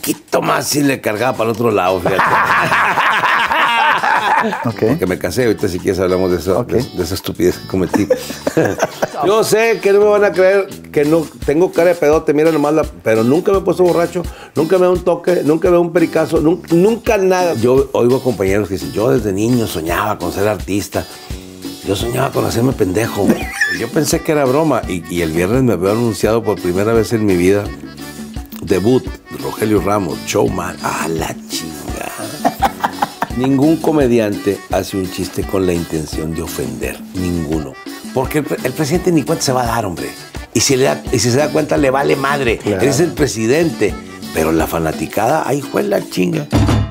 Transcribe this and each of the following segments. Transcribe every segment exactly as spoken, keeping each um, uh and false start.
poquito más si le cargaba para el otro lado, fíjate. Okay. Porque me casé, ahorita si quieres hablamos de eso, okay. de, de esa estupidez que cometí. Yo sé que no me van a creer que no tengo cara de pedote, mira nomás la, pero nunca me he puesto borracho, nunca me da un toque, nunca me da un pericazo, nunca, nunca nada. Yo oigo compañeros que dicen, yo desde niño soñaba con ser artista. Yo soñaba con hacerme pendejo. Yo pensé que era broma y, y el viernes me había anunciado por primera vez en mi vida debut, Rogelio Ramos, showman. ¡Ah, la chingada! Ningún comediante hace un chiste con la intención de ofender. Ninguno. Porque el, el presidente ni cuenta se va a dar, hombre. Y si, le da, y si se da cuenta, le vale madre. Claro. Eres el presidente. Pero la fanaticada, ahí fue la chinga.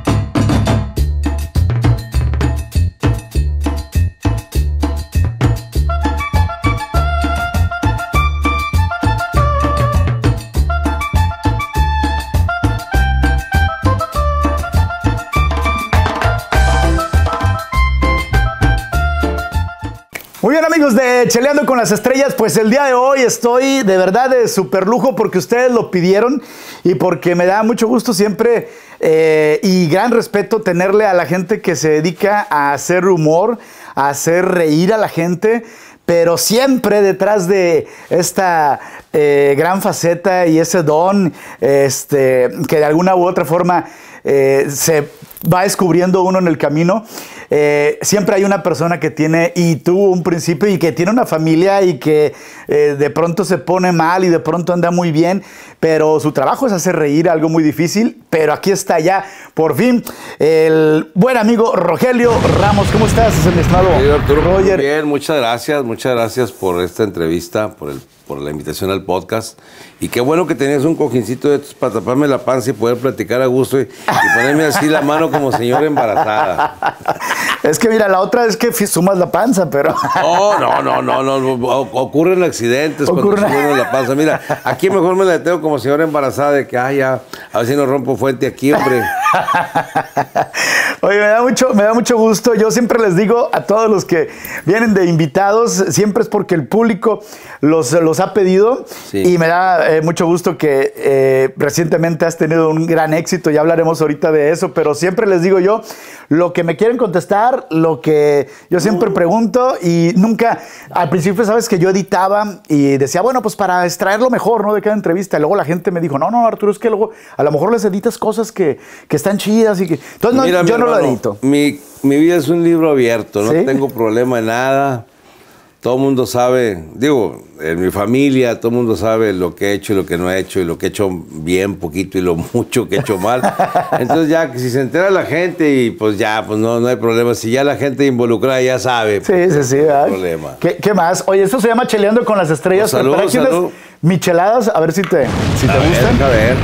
Muy bien, amigos de Cheleando con las Estrellas, pues el día de hoy estoy de verdad de súper lujo porque ustedes lo pidieron y porque me da mucho gusto siempre eh, y gran respeto tenerle a la gente que se dedica a hacer humor, a hacer reír a la gente, pero siempre detrás de esta eh, gran faceta y ese don este, que de alguna u otra forma eh, se va descubriendo uno en el camino. Eh, siempre hay una persona que tiene y tuvo un principio y que tiene una familia y que eh, de pronto se pone mal y de pronto anda muy bien, pero su trabajo es hacer reír, algo muy difícil, pero aquí está ya, por fin, el buen amigo Rogelio Ramos. ¿Cómo estás, mi estimado Roger? Muy bien, muchas gracias, muchas gracias por esta entrevista, por el por la invitación al podcast. Y qué bueno que tenías un cojincito de estos para taparme la panza y poder platicar a gusto y, y ponerme así la mano como señora embarazada. Es que mira, la otra es que sumas la panza, pero... Oh, no, no, no, no. Ocurren accidentes Ocurre... cuando sumas la panza. Mira, aquí mejor me la tengo como señora embarazada de que, ay, ya, a ver si no rompo fuente aquí, hombre. Oye, me da mucho, me da mucho gusto. Yo siempre les digo a todos los que vienen de invitados, siempre es porque el público los, los ha pedido. Sí. Y me da eh, mucho gusto que eh, recientemente has tenido un gran éxito. Ya hablaremos ahorita de eso, pero siempre les digo yo lo que me quieren contestar, lo que yo siempre uh. pregunto y nunca, al principio sabes que yo editaba y decía, bueno, pues para extraer lo mejor, ¿no? De cada entrevista. Y luego la gente me dijo, no, no, Arturo, es que luego a lo mejor les editas cosas que, que están chidas y que... Entonces no, Mira, yo no lo edito. Mi, mi vida es un libro abierto, no ¿Sí? tengo problema en nada. Todo el mundo sabe, digo, en mi familia, todo el mundo sabe lo que he hecho y lo que no he hecho, y lo que he hecho bien poquito y lo mucho que he hecho mal. Entonces ya, que si se entera la gente y pues ya, pues no, no hay problema. Si ya la gente involucrada ya sabe, sí, pues, sí, sí, no hay problema. ¿Qué, ¿Qué más? Oye, esto se llama Cheleando con las Estrellas. Pues salud, salud. Micheladas, a ver si te, si te a gustan. Ver, a ver.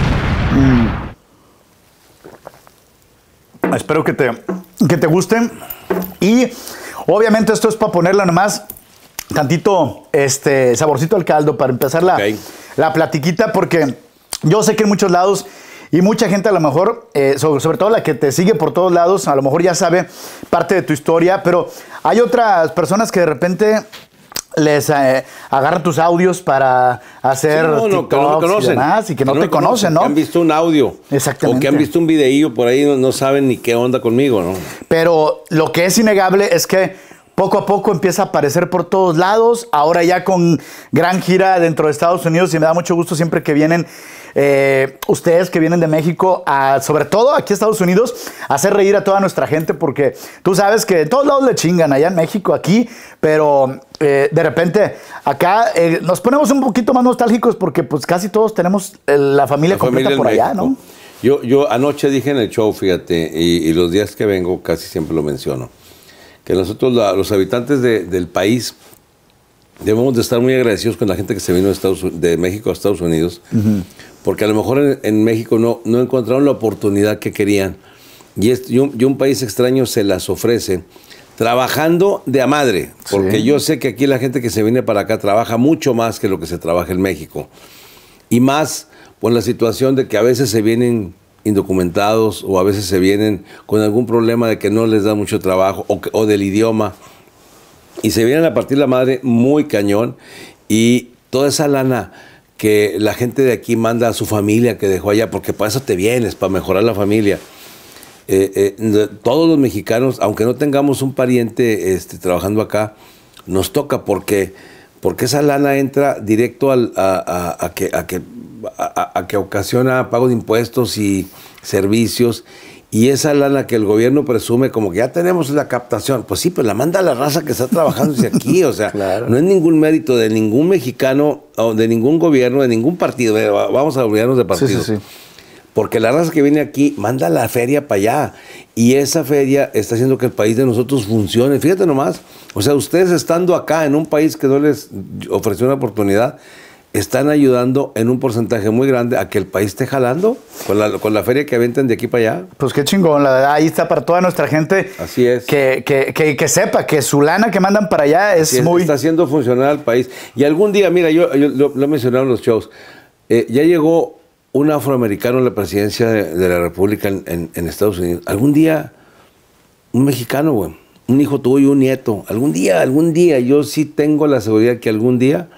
Mm. Espero que te, que te gusten. Y obviamente esto es para ponerla nomás tantito este, saborcito al caldo para empezar la, okay. la platiquita, porque yo sé que en muchos lados y mucha gente a lo mejor, eh, sobre, sobre todo la que te sigue por todos lados, a lo mejor ya sabe parte de tu historia, pero hay otras personas que de repente les eh, agarran tus audios para hacer sí, no, no, TikToks no conocen, y demás, y que no, no te conocen, conocen, ¿no? Que han visto un audio. Exactamente. O que han visto un videillo por ahí, no, no saben ni qué onda conmigo, ¿no? Pero lo que es innegable es que poco a poco empieza a aparecer por todos lados, ahora ya con gran gira dentro de Estados Unidos, y me da mucho gusto siempre que vienen eh, ustedes que vienen de México, a, sobre todo aquí a Estados Unidos, a hacer reír a toda nuestra gente, porque tú sabes que de todos lados le chingan, allá en México, aquí, pero eh, de repente acá eh, nos ponemos un poquito más nostálgicos porque pues casi todos tenemos eh, la familia la completa familia por allá, México. ¿No? Yo, yo anoche dije en el show, fíjate, y, y los días que vengo casi siempre lo menciono, que nosotros, la, los habitantes de, del país, debemos de estar muy agradecidos con la gente que se vino de, Estados, de México a Estados Unidos, uh-huh. porque a lo mejor en, en México no, no encontraron la oportunidad que querían, y, es, y, un, y un país extraño se las ofrece, trabajando de a madre, porque sí. yo sé que aquí la gente que se viene para acá trabaja mucho más que lo que se trabaja en México, y más por la situación de que a veces se vienen indocumentados o a veces se vienen con algún problema de que no les da mucho trabajo o, o del idioma y se vienen a partir la madre muy cañón y toda esa lana que la gente de aquí manda a su familia que dejó allá, porque para eso te vienes, para mejorar la familia. Eh, eh, todos los mexicanos, aunque no tengamos un pariente este, trabajando acá, nos toca porque, porque esa lana entra directo al, a, a, a, que, a, que, a, a que ocasiona pago de impuestos y servicios. Y esa lana que el gobierno presume como que ya tenemos la captación, pues sí, pues la manda a la raza que está trabajando desde aquí, o sea, claro. No es ningún mérito de ningún mexicano, o de ningún gobierno, de ningún partido, vamos a olvidarnos de partidos. Sí, sí, sí. Porque la raza que viene aquí manda la feria para allá, y esa feria está haciendo que el país de nosotros funcione. Fíjate nomás, o sea, ustedes estando acá en un país que no les ofreció una oportunidad, están ayudando en un porcentaje muy grande a que el país esté jalando con la, con la feria que aventan de aquí para allá. Pues qué chingón, la verdad, ahí está para toda nuestra gente. Así es. Que, que, que, que sepa que su lana que mandan para allá es, es muy... Está haciendo funcionar al país. Y algún día, mira, yo, yo lo, lo he mencionado en los shows, eh, ya llegó un afroamericano a la presidencia de, de la República en, en, en Estados Unidos. Algún día, un mexicano, güey, un hijo tuyo, un nieto, algún día, algún día, yo sí tengo la seguridad que algún día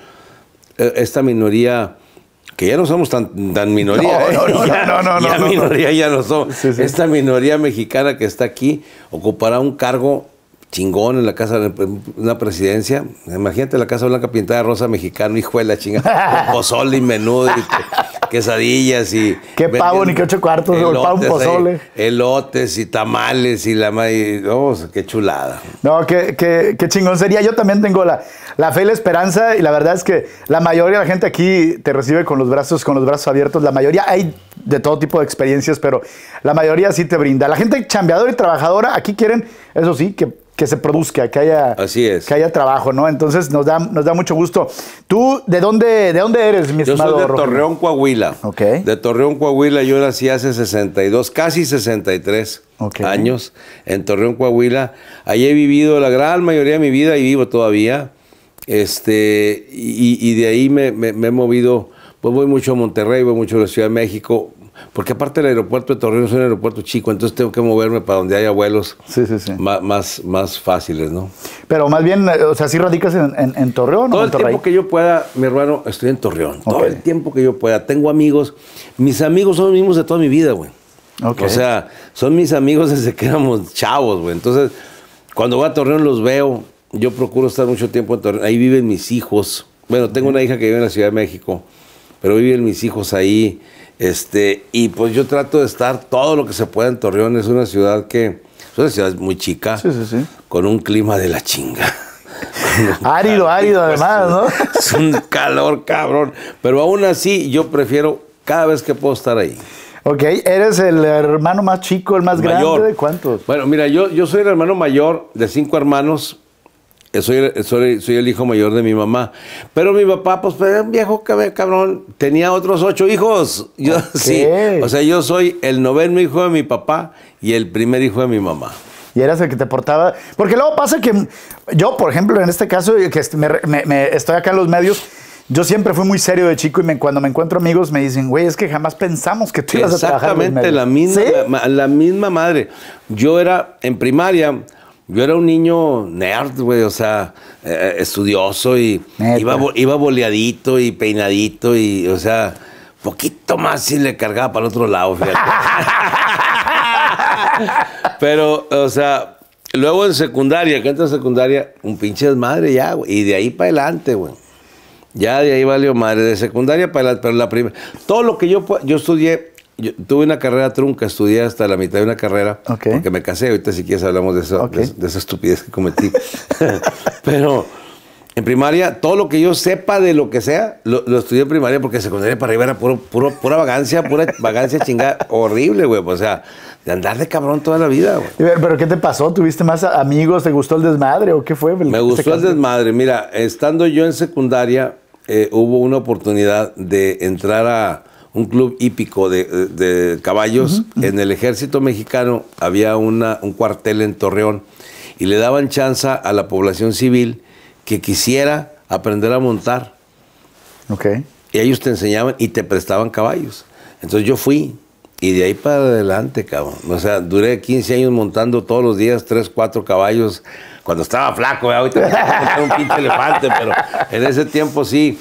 esta minoría, que ya no somos tan, tan minoría, no, no, no, ¿eh? ya, no, no, no, ya no, minoría no. ya no somos. Sí, sí. Esta minoría mexicana que está aquí ocupará un cargo chingón en la casa de una presidencia. Imagínate la Casa Blanca pintada de rosa mexicano, hijo de la chingada, pozole y menudo y quesadillas y... Qué pavo ni qué ocho cuartos, elotes, pavo, un pozole. Ahí, elotes y tamales y la... Y, oh, qué chulada. No, qué, qué, qué chingón sería. Yo también tengo la, la fe y la esperanza, y la verdad es que la mayoría de la gente aquí te recibe con los brazos, con los brazos abiertos. La mayoría, hay de todo tipo de experiencias, pero la mayoría sí te brinda. La gente chambeadora y trabajadora aquí quieren, eso sí, que que se produzca, que haya, Así es. que haya trabajo, ¿no? Entonces nos da, nos da mucho gusto. ¿Tú de dónde, de dónde eres, mi yo estimado? Yo soy de Rogelio? Torreón, Coahuila. Ok. De Torreón, Coahuila. Yo nací hace sesenta y dos, casi sesenta y tres okay. años en Torreón, Coahuila. Allí he vivido la gran mayoría de mi vida y vivo todavía. Este, y, y de ahí me, me, me he movido, pues voy mucho a Monterrey, voy mucho a la Ciudad de México. Porque aparte el aeropuerto de Torreón es un aeropuerto chico, entonces tengo que moverme para donde haya vuelos sí, sí, sí. Más, más, más fáciles, ¿no? Pero más bien, o sea, ¿sí radicas en, en, en Torreón Todo o el Monterrey? tiempo que yo pueda, mi hermano, estoy en Torreón. Okay. Todo el tiempo que yo pueda. Tengo amigos. Mis amigos son los mismos de toda mi vida, güey. Okay. O sea, son mis amigos desde que éramos chavos, güey. Entonces, cuando voy a Torreón los veo. Yo procuro estar mucho tiempo en Torreón. Ahí viven mis hijos. Bueno, tengo una hija que vive en la Ciudad de México, pero viven mis hijos ahí. Este, y pues yo trato de estar todo lo que se pueda en Torreón. Es una ciudad que, es una ciudad muy chica, sí, sí, sí. con un clima de la chinga. Árido, árido además, ¿no? Es un calor cabrón. Pero aún así yo prefiero cada vez que puedo estar ahí. Ok, ¿eres el hermano más chico, el más mayor. grande? ¿De cuántos? Bueno, mira, yo, yo soy el hermano mayor de cinco hermanos. Soy, soy, soy el hijo mayor de mi mamá. Pero mi papá, pues, era un viejo cabrón. Tenía otros ocho hijos. Yo, okay. Sí. O sea, yo soy el noveno hijo de mi papá y el primer hijo de mi mamá. Y eras el que te portaba... Porque luego pasa que yo, por ejemplo, en este caso, que me, me, me estoy acá en los medios, yo siempre fui muy serio de chico y me, cuando me encuentro amigos me dicen, güey, es que jamás pensamos que tú ibas a trabajar en los medios. Exactamente, la misma, ¿Sí? la, la misma madre. Yo era, en primaria... Yo era un niño nerd, güey, o sea, eh, estudioso y iba, iba boleadito y peinadito y, o sea, poquito más si le cargaba para el otro lado, fíjate. Pero, o sea, luego en secundaria, que entra en secundaria, un pinche desmadre ya, güey, y de ahí para adelante, güey. Ya de ahí valió madre, de secundaria para adelante, pero la primera... Todo lo que yo, yo estudié... Yo tuve una carrera trunca, estudié hasta la mitad de una carrera, okay. porque me casé. Ahorita si quieres hablamos de, eso, okay. de, de esa estupidez que cometí. Pero en primaria, todo lo que yo sepa de lo que sea, lo, lo estudié en primaria, porque en secundaria para arriba era puro, puro, pura vagancia, pura vagancia chingada, horrible, güey. O sea, de andar de cabrón toda la vida, güey. ¿Pero qué te pasó? ¿Tuviste más amigos? ¿Te gustó el desmadre o qué fue? Me gustó el desmadre. Mira, estando yo en secundaria, eh, hubo una oportunidad de entrar a un club hípico de, de, de caballos. Uh-huh, uh-huh. En el ejército mexicano había una, un cuartel en Torreón y le daban chance a la población civil que quisiera aprender a montar. Okay. Y ellos te enseñaban y te prestaban caballos. Entonces yo fui y de ahí para adelante, cabrón. O sea, duré quince años montando todos los días tres, cuatro caballos. Cuando estaba flaco, ¿eh? Ahorita me montar un pinche elefante, pero en ese tiempo sí.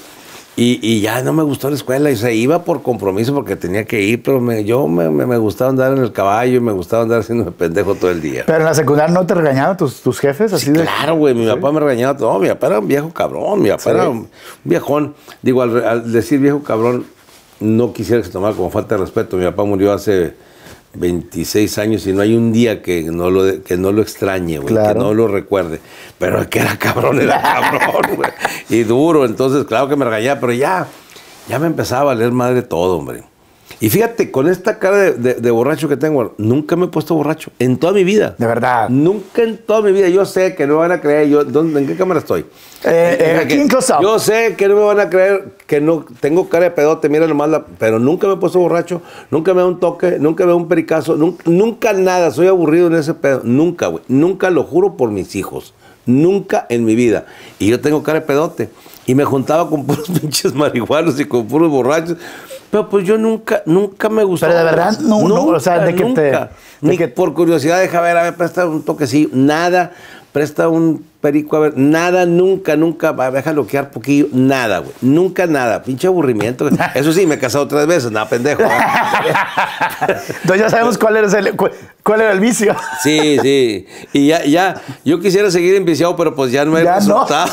Y, y ya no me gustó la escuela, y se iba por compromiso porque tenía que ir, pero me, yo me, me, me gustaba andar en el caballo y me gustaba andar haciendo pendejo todo el día. ¿Pero en la secundaria no te regañaban tus, tus jefes? Así Sí, de... claro, güey, mi ¿Sí? papá me regañaba todo. Mi papá era un viejo cabrón, mi papá ¿Sí? era un viejón. Digo, al, al decir viejo cabrón, no quisiera que se tomara como falta de respeto. Mi papá murió hace veintiséis años y no hay un día que no lo, que no lo extrañe, güey, claro. que no lo recuerde. Pero el que era cabrón, era cabrón, güey. Y duro, entonces, claro que me regañaba, pero ya, ya me empezaba a valer madre todo, hombre. Y fíjate, con esta cara de, de, de borracho que tengo, nunca me he puesto borracho en toda mi vida. De verdad. Nunca en toda mi vida. Yo sé que no me van a creer. Yo, ¿dónde, ¿En qué cámara estoy? Eh, eh, aquí en Close Up. Yo sé que no me van a creer que no tengo cara de pedote, mira nomás la, pero nunca me he puesto borracho, nunca me da un toque, nunca me da un pericazo, nunca, nunca nada. Soy aburrido en ese pedo. Nunca, güey. Nunca, lo juro por mis hijos. Nunca en mi vida. Y yo tengo cara de pedote. Y me juntaba con puros pinches marihuanos y con puros borrachos. Pero pues yo nunca, nunca me gustó. Pero de verdad, no, nunca, no, o sea, de que nunca. te... De Ni que... por curiosidad, deja ver, a ver, presta un toquecillo, nada, presta un perico, a ver, nada, nunca, nunca, deja loquear poquillo, nada, güey, nunca nada, pinche aburrimiento. Eso sí, me he casado tres veces, nada, pendejo. Entonces ya sabemos cuál era el, cuál era el vicio. Sí, sí, y ya, ya, yo quisiera seguir enviciado, pero pues ya no he resultado.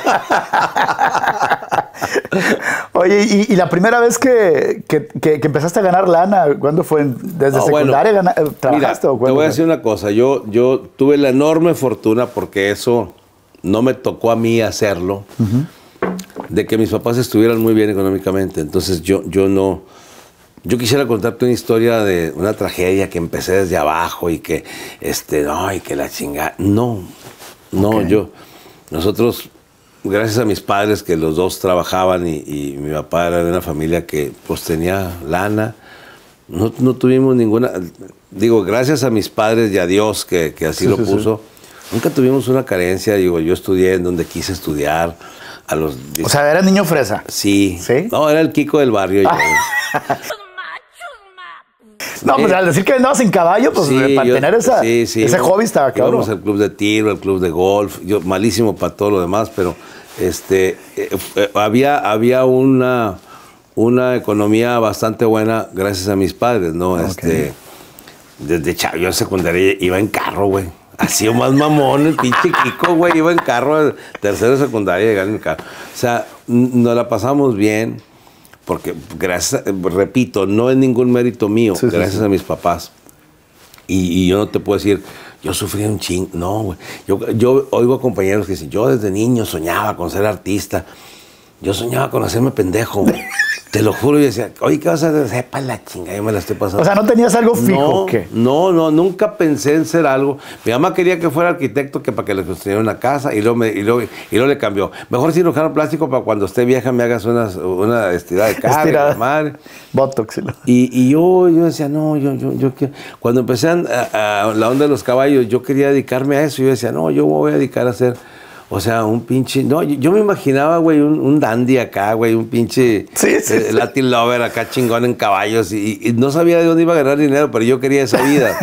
Oye, y, y la primera vez que, que, que, que empezaste a ganar lana, ¿cuándo fue? ¿Desde no, secundaria bueno, gana, trabajaste? Mira, o te voy a decir una cosa, yo, yo tuve la enorme fortuna, porque eso no me tocó a mí hacerlo, uh-huh. de que mis papás estuvieran muy bien económicamente. Entonces yo, yo no... Yo quisiera contarte una historia de una tragedia que empecé desde abajo y que, este, no, y que la chingada... No, no, okay. yo... Nosotros... Gracias a mis padres, que los dos trabajaban y, y mi papá era de una familia que pues tenía lana, no, no tuvimos ninguna, digo, gracias a mis padres y a Dios que, que así sí, lo sí, puso, sí. nunca tuvimos una carencia. Digo, yo estudié en donde quise estudiar a los... O sea, ¿era niño fresa? Sí. ¿Sí? No, era el Kiko del barrio. Yo. No, pues al decir que andabas en caballo, pues sí, para yo, tener esa, sí, sí, ese hobby estaba cabrón. Íbamos al club de tiro, al club de golf, yo malísimo para todo lo demás, pero este eh, eh, había, había una, una economía bastante buena gracias a mis padres, ¿no? Okay. Este, desde chavo, yo en secundaria iba en carro, güey. Así o más mamón, el pinche Kiko, güey, iba en carro, tercero de secundaria, llegando en carro. O sea, nos la pasamos bien. Porque, gracias, repito, no es ningún mérito mío, sí, gracias sí, sí. a mis papás. Y, y yo no te puedo decir, yo sufrí un ching, no, güey. Yo, yo oigo a compañeros que dicen, yo desde niño soñaba con ser artista. Yo soñaba con hacerme pendejo, güey. Te lo juro, yo decía, oye, ¿qué vas a hacer? Sepa la chinga, yo me la estoy pasando. O sea, ¿no tenías algo fijo? No, ¿qué? no, no, nunca pensé en ser algo. Mi mamá quería que fuera arquitecto, que para que le construyera una casa, y luego, me, y, luego, y luego le cambió. Mejor cirujano plástico para cuando esté vieja me hagas una, una estirada de cara. Estirada. Madre. Botox. Y, y yo, yo decía, no, yo, yo, yo quiero. Cuando empecé a, a, a la onda de los caballos, yo quería dedicarme a eso. Yo decía, no, yo me voy a dedicar a hacer... O sea, un pinche... No, yo, yo me imaginaba, güey, un, un dandy acá, güey, un pinche sí, sí, eh, sí. Latin lover acá chingón en caballos. Y, y no sabía de dónde iba a ganar dinero, pero yo quería esa vida.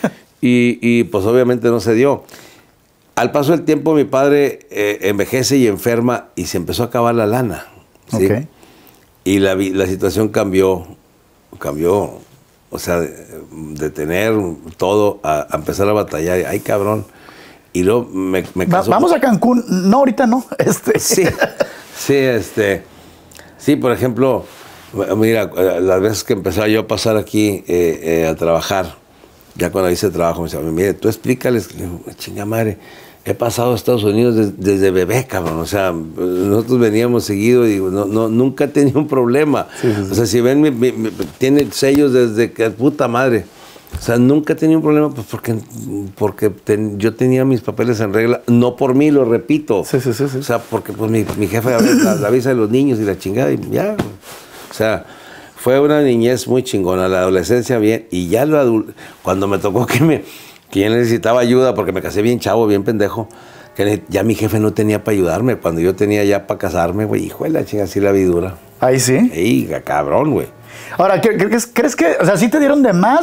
y, y pues obviamente no se dio. Al paso del tiempo mi padre eh, envejece y enferma y se empezó a acabar la lana. ¿sí? Okay. Y la, la situación cambió, cambió. O sea, de, de tener todo a, a empezar a batallar. Ay, cabrón. Y luego me, me casó. Vamos a Cancún. No, ahorita no. Este. Sí, sí, este. Sí, por ejemplo, mira, las veces que empezaba yo a pasar aquí eh, eh, a trabajar, ya cuando hice trabajo, me decía, mire, tú explícales, chinga madre, he pasado a Estados Unidos desde, desde bebé, cabrón. O sea, nosotros veníamos seguido y digo, no, no, nunca he tenido un problema. Sí, sí, sí. O sea, si ven, mi, mi, mi, tiene sellos desde que, puta madre. O sea, nunca he tenido un problema pues porque, porque ten, yo tenía mis papeles en regla, no por mí, lo repito. Sí, sí, sí, sí. O sea, porque pues mi, mi jefe la, la avisa de los niños y la chingada y ya. O sea, fue una niñez muy chingona, la adolescencia bien, y ya lo adulto, cuando me tocó que me que yo necesitaba ayuda porque me casé bien chavo, bien pendejo, que ya mi jefe no tenía para ayudarme, cuando yo tenía ya para casarme, güey, hijo de la chingada, así la vi dura. Ahí sí. Ey, cabrón, güey. Ahora, ¿crees, ¿crees que, o sea, sí te dieron de más?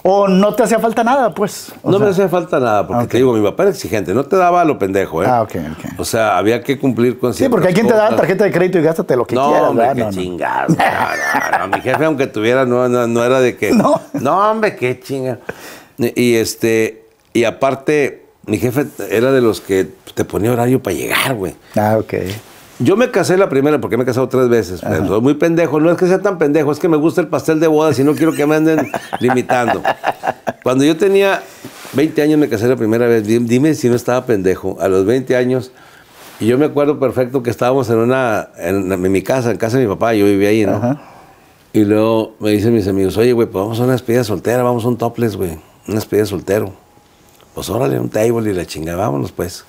¿O no te hacía falta nada, pues? O no sea, me hacía falta nada, porque okay. te digo, mi papá era exigente, no te daba a lo pendejo, ¿eh? Ah, ok, ok. O sea, había que cumplir con Sí, porque hay quien cosas. te da tarjeta de crédito y gástate lo que no, quieras. hombre, ¿verdad? qué No, chingado. No, no, no, mi jefe, aunque tuviera, no, no, no era de que... No. No, hombre, qué chinga. Y, este, y aparte, mi jefe era de los que te ponía horario para llegar, güey. Ah, ok. Yo me casé la primera porque me he casado tres veces. Pero soy muy pendejo. No es que sea tan pendejo, es que me gusta el pastel de bodas y no quiero que me anden limitando. Cuando yo tenía veinte años me casé la primera vez. Dime si no estaba pendejo. A los veinte años, y yo me acuerdo perfecto que estábamos en una, en, en mi casa, en casa de mi papá, yo vivía ahí, ¿no? Ajá. Y luego me dicen mis amigos, oye, güey, pues vamos a una despedida soltera, vamos a un topless, güey. Una despedida soltero. Pues órale, un table y la chingada, vámonos pues.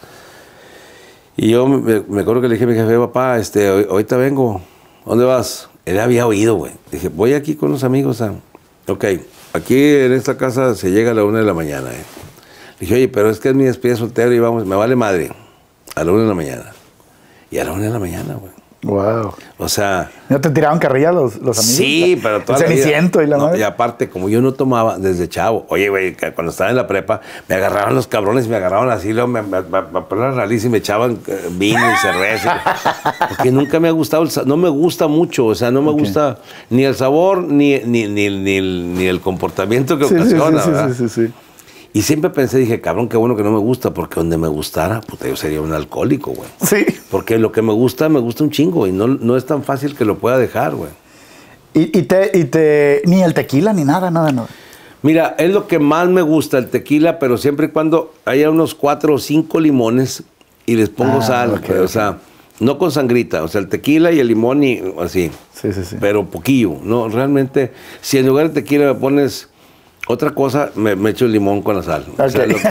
Y yo me, me acuerdo que le dije a mi jefe, papá, este, ahorita vengo, ¿dónde vas? Él había oído, güey. Dije, voy aquí con los amigos a... Ok, aquí en esta casa se llega a la una de la mañana, eh. Le dije, oye, pero es que es mi despedida soltero y vamos, me vale madre. A la una de la mañana. Y a la una de la mañana, güey. Wow. O sea... ¿No te tiraban carrilla los, los amigos? Sí, pero toda el Ceniciento y la no, madre. Y aparte, como yo no tomaba desde chavo, oye, güey, cuando estaba en la prepa, me agarraban los cabrones, me agarraban así, luego me, me, me, me ponían la nariz y me echaban vino y cerveza. Porque nunca me ha gustado, el, no me gusta mucho, o sea, no me okay. gusta ni el sabor, ni, ni, ni, ni, el, ni el comportamiento que sí, ocasiona, sí, sí, ¿verdad? Sí, sí, sí. Y siempre pensé, dije, cabrón, qué bueno que no me gusta, porque donde me gustara, puta, yo sería un alcohólico, güey. Sí. Porque lo que me gusta, me gusta un chingo, y no, no es tan fácil que lo pueda dejar, güey. ¿Y, y, te, y te, ni el tequila, ni nada, nada, nada? Mira, es lo que más me gusta, el tequila, pero siempre y cuando haya unos cuatro o cinco limones y les pongo ah, sal, okay, o sea, okay. no con sangrita, o sea, el tequila y el limón y así. Sí, sí, sí. Pero poquillo, ¿no? Realmente, si en lugar de tequila me pones... Otra cosa, me, me echo el limón con la sal. Okay. O sea, lo...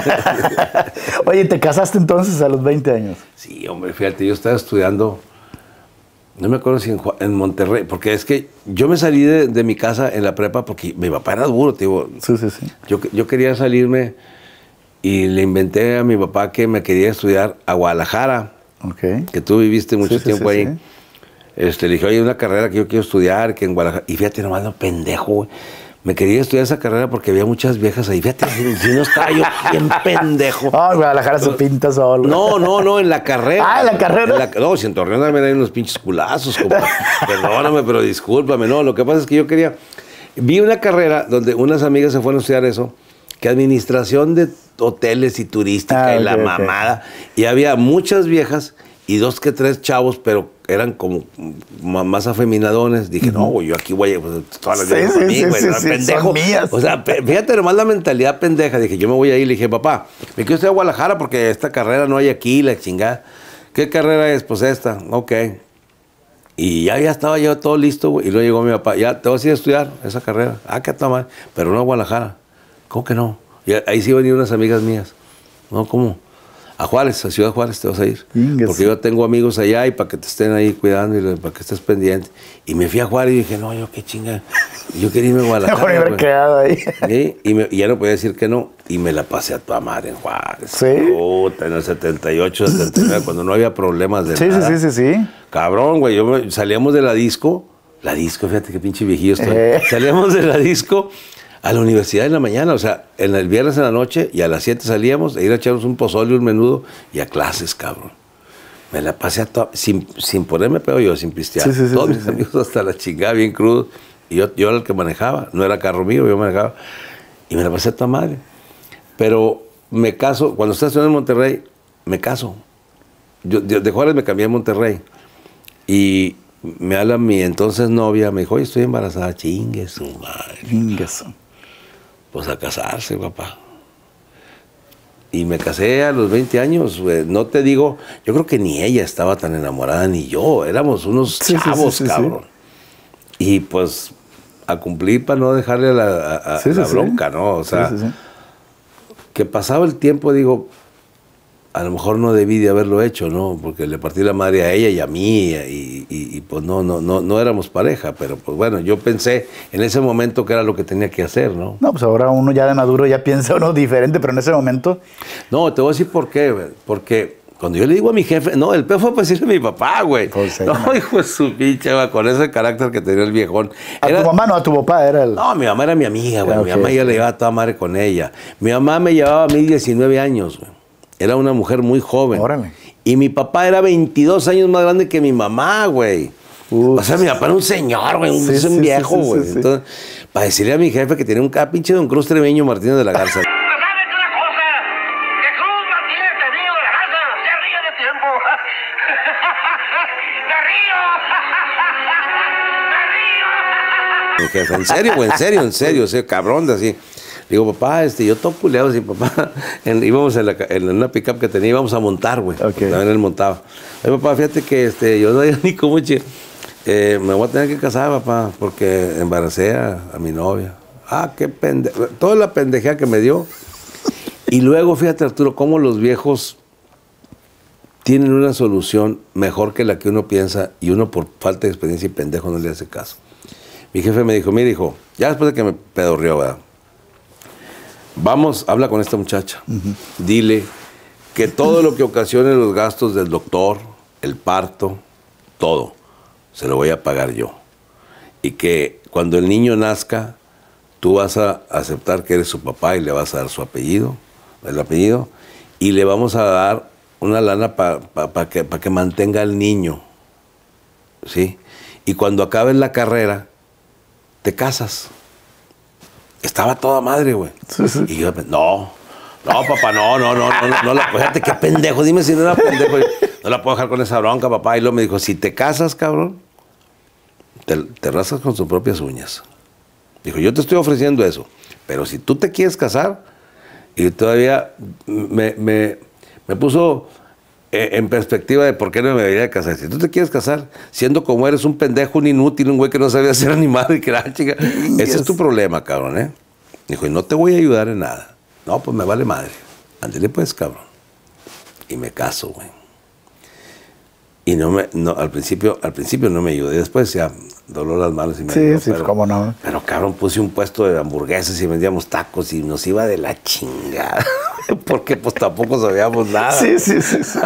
Oye, ¿te casaste entonces a los veinte años? Sí, hombre, fíjate, yo estaba estudiando, no me acuerdo si en, en Monterrey, porque es que yo me salí de, de mi casa en la prepa porque mi papá era duro, tío. Sí, sí, sí. Yo, yo quería salirme y le inventé a mi papá que me quería estudiar a Guadalajara, okay. que tú viviste mucho sí, tiempo sí, sí, ahí. Sí. Este, le dije, oye, una carrera que yo quiero estudiar, que en Guadalajara, y fíjate nomás lo pendejo, güey. Me quería estudiar esa carrera porque había muchas viejas ahí. Fíjate, si, si no estaba yo bien pendejo. Ah, oh, Guadalajara se pinta solo. No, no, no, en la carrera. Ah, en la carrera. En la, no, si en Torreón también hay unos pinches culazos. Como, perdóname, pero discúlpame. No, lo que pasa es que yo quería... Vi una carrera donde unas amigas se fueron a estudiar eso, que administración de hoteles y turística ah, y okay, la mamada. Okay. Y había muchas viejas y dos que tres chavos, pero eran como más afeminadones. Dije, uh-huh. no, güey, yo aquí voy a... Pues, todas las sí, sí, mí, sí, güey, sí, no, sí, pendejo. Son mías. O sea, fíjate nomás la mentalidad pendeja. Dije, yo me voy a ir. Le dije, papá, me quiero estudiar a Guadalajara porque esta carrera no hay aquí, la chingada. ¿Qué carrera es? Pues esta. Ok. Y ya, ya estaba yo todo listo, güey. Y luego llegó mi papá, ya, te vas a ir a estudiar esa carrera. Ah, qué tal, pero no a Guadalajara. ¿Cómo que no? Y ahí sí venían unas amigas mías. No, ¿cómo? A Juárez, a Ciudad Juárez te vas a ir. Inges. Porque yo tengo amigos allá y para que te estén ahí cuidando y para que estés pendiente. Y me fui a Juárez y dije, no, yo qué chinga. Yo quería irme a Guadalajara. Mejor haber quedado ahí. ¿Sí? Y, me, y ya no podía decir que no. Y me la pasé a toda madre en Juárez. Sí. Puta, en el setenta y ocho, setenta y nueve, cuando no había problemas de sí, nada. Sí, sí, sí, sí. Cabrón, güey. Yo me, salíamos de la disco. La disco, fíjate qué pinche viejillo estoy. Eh. Salíamos de la disco a la universidad en la mañana, o sea, en el viernes en la noche, y a las siete salíamos a ir a echarnos un pozole, un menudo, y a clases, cabrón. Me la pasé a toda, sin, sin ponerme pedo yo, sin pistear. Sí, sí, sí, Todos sí, mis sí. amigos hasta la chingada, bien crudo. Y yo, yo era el que manejaba, no era carro mío, yo manejaba. Y me la pasé a toda madre. Pero me caso, cuando estaba estudiando en Monterrey, me caso. Yo de, de Juárez me cambié a Monterrey. Y me habla mi entonces novia, me dijo, oye, estoy embarazada, chingue su madre. Chingue su. Pues a casarse, papá. Y me casé a los veinte años, güey. No te digo, yo creo que ni ella estaba tan enamorada ni yo. Éramos unos sí, chavos, sí, sí, cabrón. Sí. Y pues a cumplir para no dejarle a la, a, sí, la sí, bronca, sí. ¿no? O sea, sí, sí, sí. que pasaba el tiempo, digo, a lo mejor no debí de haberlo hecho, ¿no? Porque le partí la madre a ella y a mí, y, y, y pues no, no, no, no éramos pareja, pero pues bueno, yo pensé en ese momento que era lo que tenía que hacer, ¿no? No, pues ahora uno ya de maduro ya piensa uno diferente, pero en ese momento... No, te voy a decir por qué, porque Cuando yo le digo a mi jefe, no, el peor fue para decirle a mi papá, güey. Pues, no, hijo de su pinche, güey, con ese carácter que tenía el viejón. ¿A era, tu mamá no, a tu papá era el...? No, mi mamá era mi amiga, güey. Okay. Mi mamá ya le llevaba toda madre con ella. Mi mamá me llevaba a mí diecinueve años, güey. Era una mujer muy joven. Órale. Y mi papá era veintidós años más grande que mi mamá, güey. Uh, o sea, mi papá era un señor, güey, un, sí, un sí, viejo, güey. Sí, sí, sí. Entonces, para decirle a mi jefe que tenía un cada pinche Don Cruz Tremeño Martínez de la Garza. Mi jefe, en serio, güey, en serio, en serio, o sea, cabrón, de así. Digo, papá, este, yo todo culeado, así, papá, en, íbamos en, la, en una pick-up que tenía, íbamos a montar, güey. Okay. También él montaba. Ay, papá, fíjate que este, yo no ni cómo, che, eh, me voy a tener que casar, papá, porque embaracé a, a mi novia. Ah, qué pendejo, toda la pendejea que me dio. Y luego, fíjate, Arturo, cómo los viejos tienen una solución mejor que la que uno piensa y uno por falta de experiencia y pendejo no le hace caso. Mi jefe me dijo, mira, hijo, ya después de que me pedorrió, ¿verdad? Vamos, habla con esta muchacha. Uh-huh. Dile que todo lo que ocasione los gastos del doctor, el parto, todo, se lo voy a pagar yo. Y que cuando el niño nazca, tú vas a aceptar que eres su papá y le vas a dar su apellido, el apellido, y le vamos a dar una lana para pa, pa que, pa que mantenga al niño. ¿Sí? Y cuando acabes la carrera, te casas. Estaba toda madre, güey. Sí, sí. Y yo, no, no, papá, no, no, no, no, no, no la, fíjate qué pendejo, dime si no era pendejo. No la puedo dejar con esa bronca, papá. Y luego me dijo, si te casas, cabrón, te, te rascas con tus propias uñas. Dijo, yo te estoy ofreciendo eso, pero si tú te quieres casar, y todavía me, me, me puso en perspectiva de por qué no me debería casar. Si tú te quieres casar, siendo como eres un pendejo, un inútil, un güey que no sabía ser animado y que era chica, ese es tu problema, cabrón, ¿eh? Dijo, y no te voy a ayudar en nada. No, pues me vale madre. Ándale pues, cabrón. Y me caso, güey. Y no me, no, al principio, al principio no me ayudé. Después ya, dolor las manos y me Sí, ayudó, sí, pero, cómo no. Pero, cabrón, puse un puesto de hamburguesas y vendíamos tacos y nos iba de la chingada. Porque pues tampoco sabíamos nada. Sí, sí, sí. sí.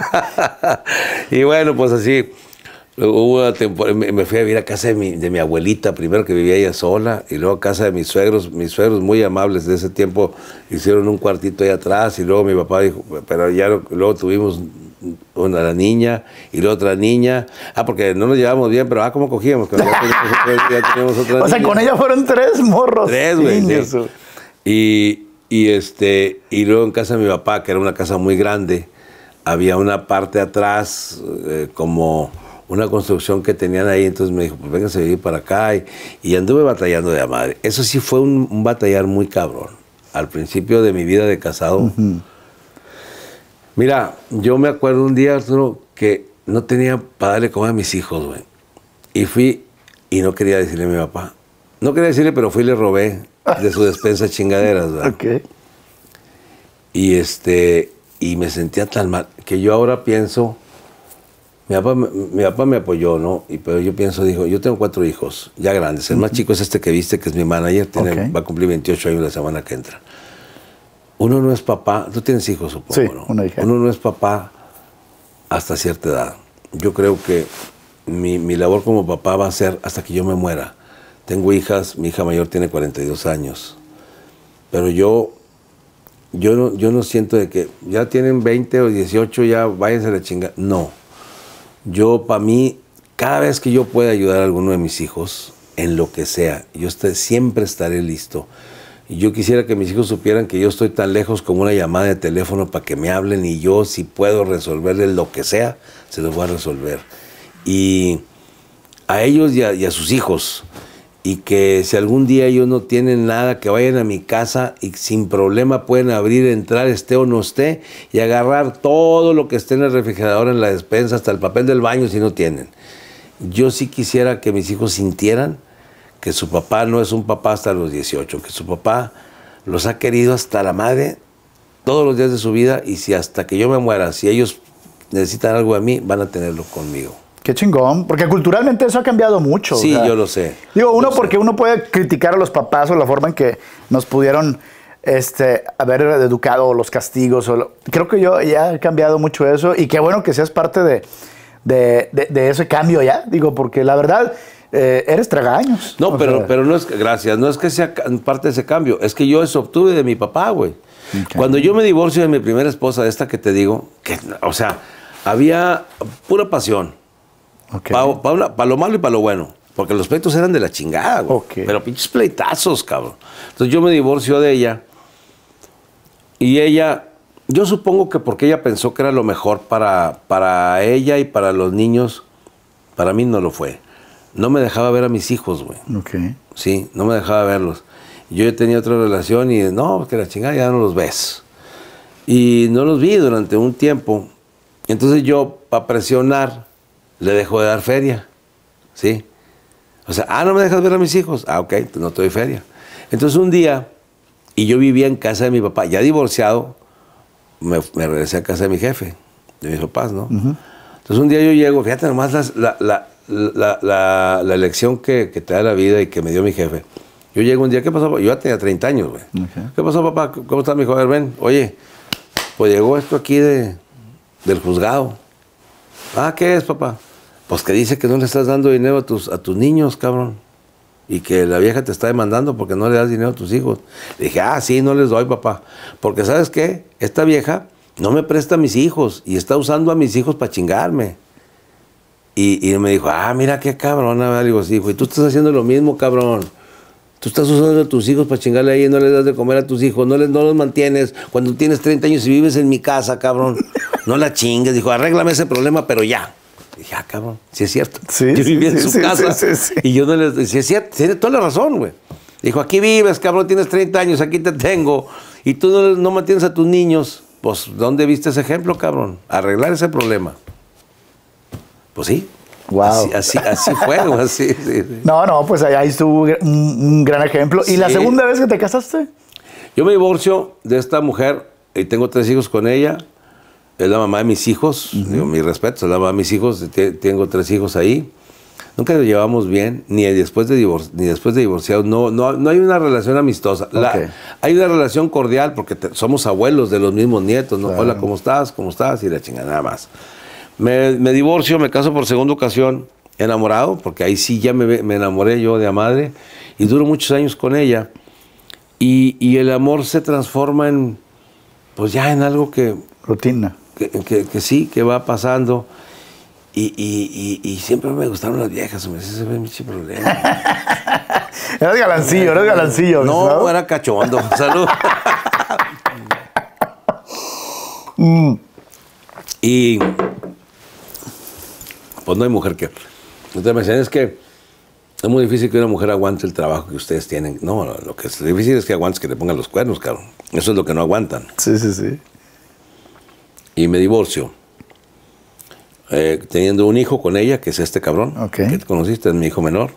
Y bueno, pues así, hubo una temporada, me fui a vivir a casa de mi, de mi abuelita, primero que vivía ella sola, y luego a casa de mis suegros, mis suegros muy amables de ese tiempo, hicieron un cuartito ahí atrás, y luego mi papá dijo, pero ya luego tuvimos una la niña, y luego otra niña, ah, porque no nos llevábamos bien, pero ah, ¿cómo cogíamos? Ya teníamos otra, ya teníamos otra o sea, niña. Con ella fueron tres morros. Tres, güey. Sí. Y... Y, este, y luego en casa de mi papá, que era una casa muy grande, había una parte atrás, eh, como una construcción que tenían ahí. Entonces me dijo, pues véngase a vivir para acá. Y, y anduve batallando de a madre. Eso sí fue un, un batallar muy cabrón. Al principio de mi vida de casado. Uh-huh. Mira, yo me acuerdo un día, Arturo, que no tenía para darle comer a mis hijos, güey. Y fui y no quería decirle a mi papá. No quería decirle, pero fui y le robé de su despensa chingaderas, ¿verdad? Okay. Y este, y me sentía tan mal, que yo ahora pienso, mi papá, mi papá me apoyó, ¿no? Y, pero yo pienso, dijo, yo tengo cuatro hijos, ya grandes. El uh-huh. más chico es este que viste, que es mi manager, tiene, okay. va a cumplir veintiocho años la semana que entra. Uno no es papá, tú tienes hijos, supongo, sí, ¿no? Una hija. Uno no es papá hasta cierta edad. Yo creo que mi, mi labor como papá va a ser hasta que yo me muera. Tengo hijas, mi hija mayor tiene cuarenta y dos años, pero yo, yo, no, yo no siento de que ya tienen veinte o dieciocho, ya váyanse a la chingada. No, yo para mí, cada vez que yo pueda ayudar a alguno de mis hijos, en lo que sea, yo esté, siempre estaré listo. Y yo quisiera que mis hijos supieran que yo estoy tan lejos como una llamada de teléfono para que me hablen y yo, si puedo resolverles lo que sea, se los voy a resolver. Y a ellos y a, y a sus hijos. Y que si algún día ellos no tienen nada, que vayan a mi casa y sin problema pueden abrir, entrar, esté o no esté, y agarrar todo lo que esté en el refrigerador, en la despensa, hasta el papel del baño si no tienen. Yo sí quisiera que mis hijos sintieran que su papá no es un papá hasta los dieciocho, que su papá los ha querido hasta la madre todos los días de su vida, y si hasta que yo me muera, si ellos necesitan algo de mí, van a tenerlo conmigo. Qué chingón, porque culturalmente eso ha cambiado mucho. Sí, o sea, yo lo sé. Digo, uno lo porque sé. uno puede criticar a los papás o la forma en que nos pudieron este, haber educado los castigos. O lo, creo que yo ya he cambiado mucho eso y qué bueno que seas parte de, de, de, de ese cambio ya, digo, porque la verdad, eh, eres tragaños. No, pero, sea, pero no es que, gracias, no es que sea parte de ese cambio, es que yo eso obtuve de mi papá, güey. Okay. Cuando yo me divorcio de mi primera esposa, de esta que te digo, que, o sea, había pura pasión. Okay. Para pa pa lo malo y para lo bueno. Porque los pleitos eran de la chingada, güey. Okay. Pero pinches pleitazos, cabrón. Entonces yo me divorcio de ella. Y ella, yo supongo que porque ella pensó que era lo mejor para, para ella y para los niños, para mí no lo fue. No me dejaba ver a mis hijos, güey. Okay. Sí, no me dejaba verlos. Yo ya tenía otra relación y no, que la chingada ya no los ves. Y no los vi durante un tiempo. Entonces yo, para presionar, le dejo de dar feria. ¿Sí? O sea, ah, no me dejas ver a mis hijos. Ah, ok, no te doy feria. Entonces un día, y yo vivía en casa de mi papá, ya divorciado, me, me regresé a casa de mi jefe, de mis papás, ¿no? Uh-huh. Entonces un día yo llego, fíjate nomás la, la, la, la, la lección que, que te da la vida y que me dio mi jefe. Yo llego un día, ¿qué pasó? Yo ya tenía treinta años, güey. Okay. ¿Qué pasó, papá? ¿Cómo estás, mi hijo? A ver, ven. Oye, pues llegó esto aquí de, del juzgado. Ah, ¿qué es, papá? Pues que dice que no le estás dando dinero a tus, a tus niños, cabrón. Y que la vieja te está demandando porque no le das dinero a tus hijos. Le dije, ah, sí, no les doy, papá. Porque, ¿sabes qué? Esta vieja no me presta a mis hijos y está usando a mis hijos para chingarme. Y, y me dijo, ah, mira qué cabrona. Le digo, sí, hijo, y tú estás haciendo lo mismo, cabrón. Tú estás usando a tus hijos para chingarle ahí y no les das de comer a tus hijos, no, les, no los mantienes. Cuando tienes treinta años y vives en mi casa, cabrón, no la chingues. Dijo, arréglame ese problema, pero ya. Dije, ah, cabrón, sí es cierto. Sí, yo vivía sí, en su sí, casa sí, sí, sí. y yo no les decía, sí es cierto, tiene toda la razón, güey. Dijo, aquí vives, cabrón, tienes treinta años, aquí te tengo y tú no, no mantienes a tus niños. Pues, ¿dónde viste ese ejemplo, cabrón? Arreglar ese problema. Pues sí. Wow. Así, así, así fue, así, sí, sí. No, no, pues ahí estuvo un, un gran ejemplo. ¿Y sí. la segunda vez que te casaste? Yo me divorcio de esta mujer y tengo tres hijos con ella. Es la mamá de mis hijos, uh-huh. digo, mi respeto, es la mamá de mis hijos, tengo tres hijos ahí. Nunca nos llevamos bien, ni después de, divor ni después de divorciados, no, no, no hay una relación amistosa. La, okay. Hay una relación cordial porque te, somos abuelos de los mismos nietos, ¿no? Claro. Hola, ¿cómo estás? ¿Cómo estás? Y la chingada, nada más. Me, me divorcio, me caso por segunda ocasión, enamorado, porque ahí sí ya me, me enamoré yo de la madre, y duro muchos años con ella, y, y el amor se transforma en, pues ya en algo que... Rutina. Que, que, que sí, que va pasando, y, y, y, y siempre me gustaron las viejas, me dice, ese es mi problema. Eres galancillo, eres galancillo. No, ¿sabes? Era cachondo, salud. mm. Y... pues no hay mujer que... Entonces me decían, es que es muy difícil que una mujer aguante el trabajo que ustedes tienen. No, lo que es difícil es que aguantes que le pongan los cuernos, cabrón. Eso es lo que no aguantan. Sí, sí, sí. Y me divorcio. Eh, teniendo un hijo con ella, que es este cabrón, okay. que te conociste, es mi hijo menor.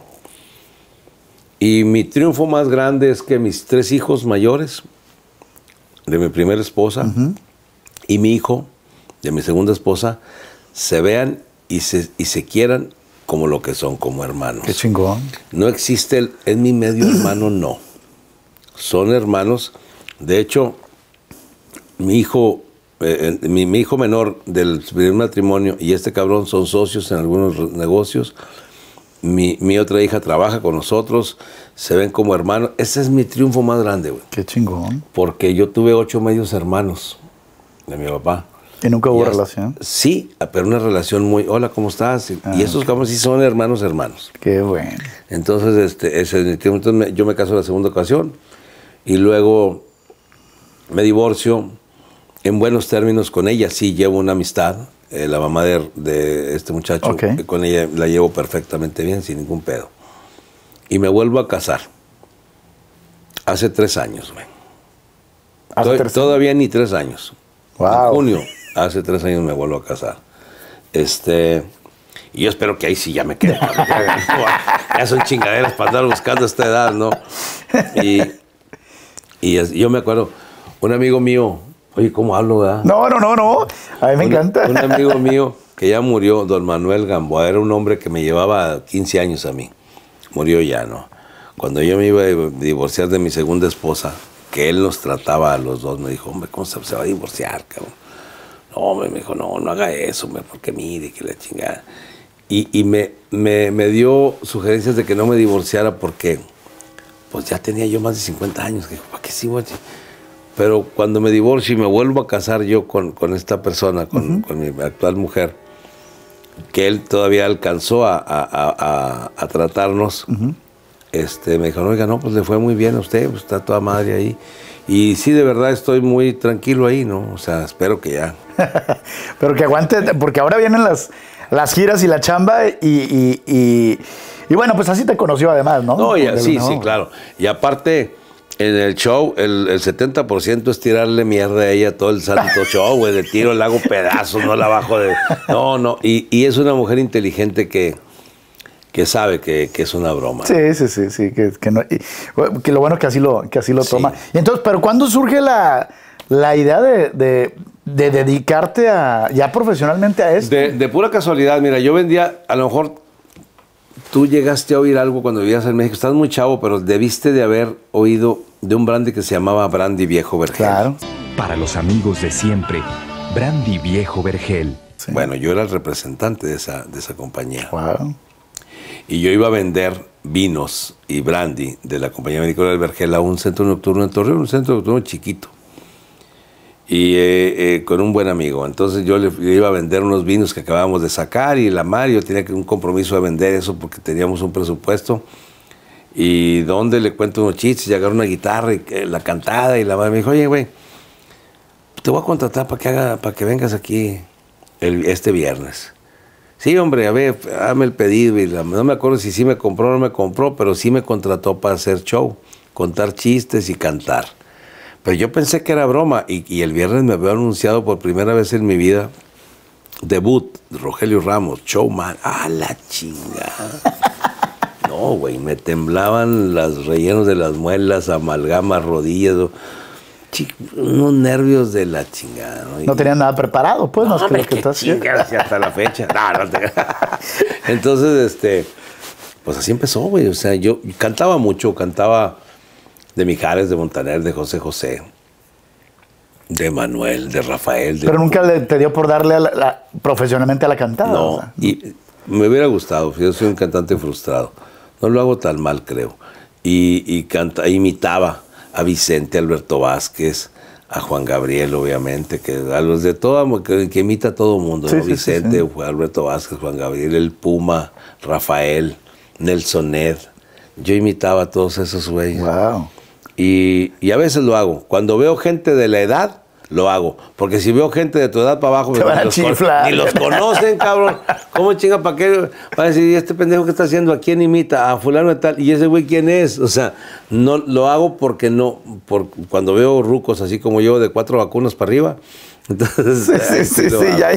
Y mi triunfo más grande es que mis tres hijos mayores, de mi primera esposa, uh-huh. y mi hijo, de mi segunda esposa, se vean y se, y se quieran como lo que son, como hermanos. Qué chingón. No existe el, es mi medio hermano, no. Son hermanos. De hecho, mi hijo, eh, mi, mi hijo menor del primer matrimonio y este cabrón son socios en algunos negocios. Mi, mi otra hija trabaja con nosotros, se ven como hermanos. Ese es mi triunfo más grande, güey. Qué chingón. Porque yo tuve ocho medios hermanos de mi papá. ¿Y nunca hubo y relación? Sí, pero una relación muy, hola, ¿cómo estás? Y, ah, y esos cabrones sí son hermanos, hermanos. Qué bueno. Entonces, este, ese, entonces me, yo me caso la segunda ocasión y luego me divorcio en buenos términos con ella. Sí, llevo una amistad. Eh, la mamá de, de este muchacho, okay. con ella la llevo perfectamente bien, sin ningún pedo. Y me vuelvo a casar. Hace tres años, güey. Tod todavía ni tres años. Wow. En junio, hace tres años me vuelvo a casar. Este, y yo espero que ahí sí ya me quede. Ya son chingaderas para andar buscando esta edad, ¿no? Y, y yo me acuerdo, un amigo mío, oye, ¿cómo hablo, verdad? No, no, no, no. A mí me un, encanta. Un amigo mío que ya murió, don Manuel Gamboa, era un hombre que me llevaba quince años a mí. Murió ya, ¿no? Cuando yo me iba a divorciar de mi segunda esposa, que él nos trataba a los dos. Me dijo, hombre, ¿cómo se, se va a divorciar, cabrón? No, hombre, me dijo, no, no haga eso, hombre, porque mire, que la chingada. Y, y me, me, me dio sugerencias de que no me divorciara porque, pues ya tenía yo más de cincuenta años. Que, ¿para qué sí, güey? Pero cuando me divorcio y me vuelvo a casar yo con, con esta persona, con, uh-huh. con mi actual mujer, que él todavía alcanzó a, a, a, a tratarnos, uh-huh. este, me dijo, oiga, no, pues le fue muy bien a usted, pues está toda madre ahí. Y sí, de verdad estoy muy tranquilo ahí, ¿no? O sea, espero que ya. Pero que aguante, porque ahora vienen las, las giras y la chamba y, y, y, y bueno, pues así te conoció además, ¿no? No, ya, sí, no. sí, claro. Y aparte, en el show, el, el setenta por ciento es tirarle mierda a ella todo el santo show, güey, de tiro le hago pedazos, no la bajo de... No, no, y, y es una mujer inteligente que... que sabe que, que es una broma. Sí, sí, sí, sí, que, que, no, y, que lo bueno que así lo, que así lo sí. toma. Y entonces, ¿pero cuándo surge la, la idea de, de, de dedicarte a, ya profesionalmente a esto? De, de pura casualidad, mira, yo vendía, a lo mejor tú llegaste a oír algo cuando vivías en México, estás muy chavo, pero debiste de haber oído de un brandy que se llamaba Brandy Viejo Vergel. Claro. Para los amigos de siempre, Brandy Viejo Vergel. Sí. Bueno, yo era el representante de esa, de esa compañía. Wow. Y yo iba a vender vinos y brandy de la compañía vinícola del Vergel a un centro nocturno en Torreón, un centro nocturno chiquito. Y eh, eh, con un buen amigo. Entonces yo le, le iba a vender unos vinos que acabábamos de sacar y la mar, yo tenía un compromiso de vender eso porque teníamos un presupuesto. Y donde le cuento unos chistes y agarro una guitarra y eh, la cantada y la madre me dijo, oye, güey, te voy a contratar para que, haga, para que vengas aquí el, este viernes. Sí, hombre, a ver, hazme el pedido. Y la, no me acuerdo si sí me compró o no me compró, pero sí me contrató para hacer show, contar chistes y cantar. Pero yo pensé que era broma y, y el viernes me había anunciado por primera vez en mi vida, debut, Rogelio Ramos, showman. ¡Ah, la chingada! No, güey, me temblaban los rellenos de las muelas, amalgamas, rodillas, unos nervios de la chingada. No, no tenían nada preparado, pues, no, más hombre, que lo que estás haciendo. Hasta la fecha. No, no te... Entonces, este, pues así empezó, güey. O sea, yo cantaba mucho, cantaba de Mijares, de Montaner, de José José, de Manuel, de Rafael. De... Pero nunca le, te dio por darle a la, la, profesionalmente a la cantada. No, o sea. Y me hubiera gustado. Yo soy un cantante frustrado. No lo hago tan mal, creo. Y, y canta, imitaba a Vicente, a Alberto Vázquez, a Juan Gabriel, obviamente, que a los de todo, que, que imita a todo mundo, sí, ¿no? Sí, Vicente, sí, sí. Alberto Vázquez, Juan Gabriel, el Puma, Rafael, Nelson Ned. Yo imitaba a todos esos güeyes. Wow. Y, y a veces lo hago. Cuando veo gente de la edad, lo hago. Porque si veo gente de tu edad para abajo, te van a los chiflar. Ni los conocen, cabrón. ¿Cómo chinga? ¿Para qué? Va a decir, este pendejo que está haciendo, ¿a quién imita? A fulano de tal. ¿Y ese güey quién es? O sea, no lo hago porque no, por, cuando veo rucos así como yo, de cuatro vacunas para arriba. Entonces, sí, sí, sí, sí ya,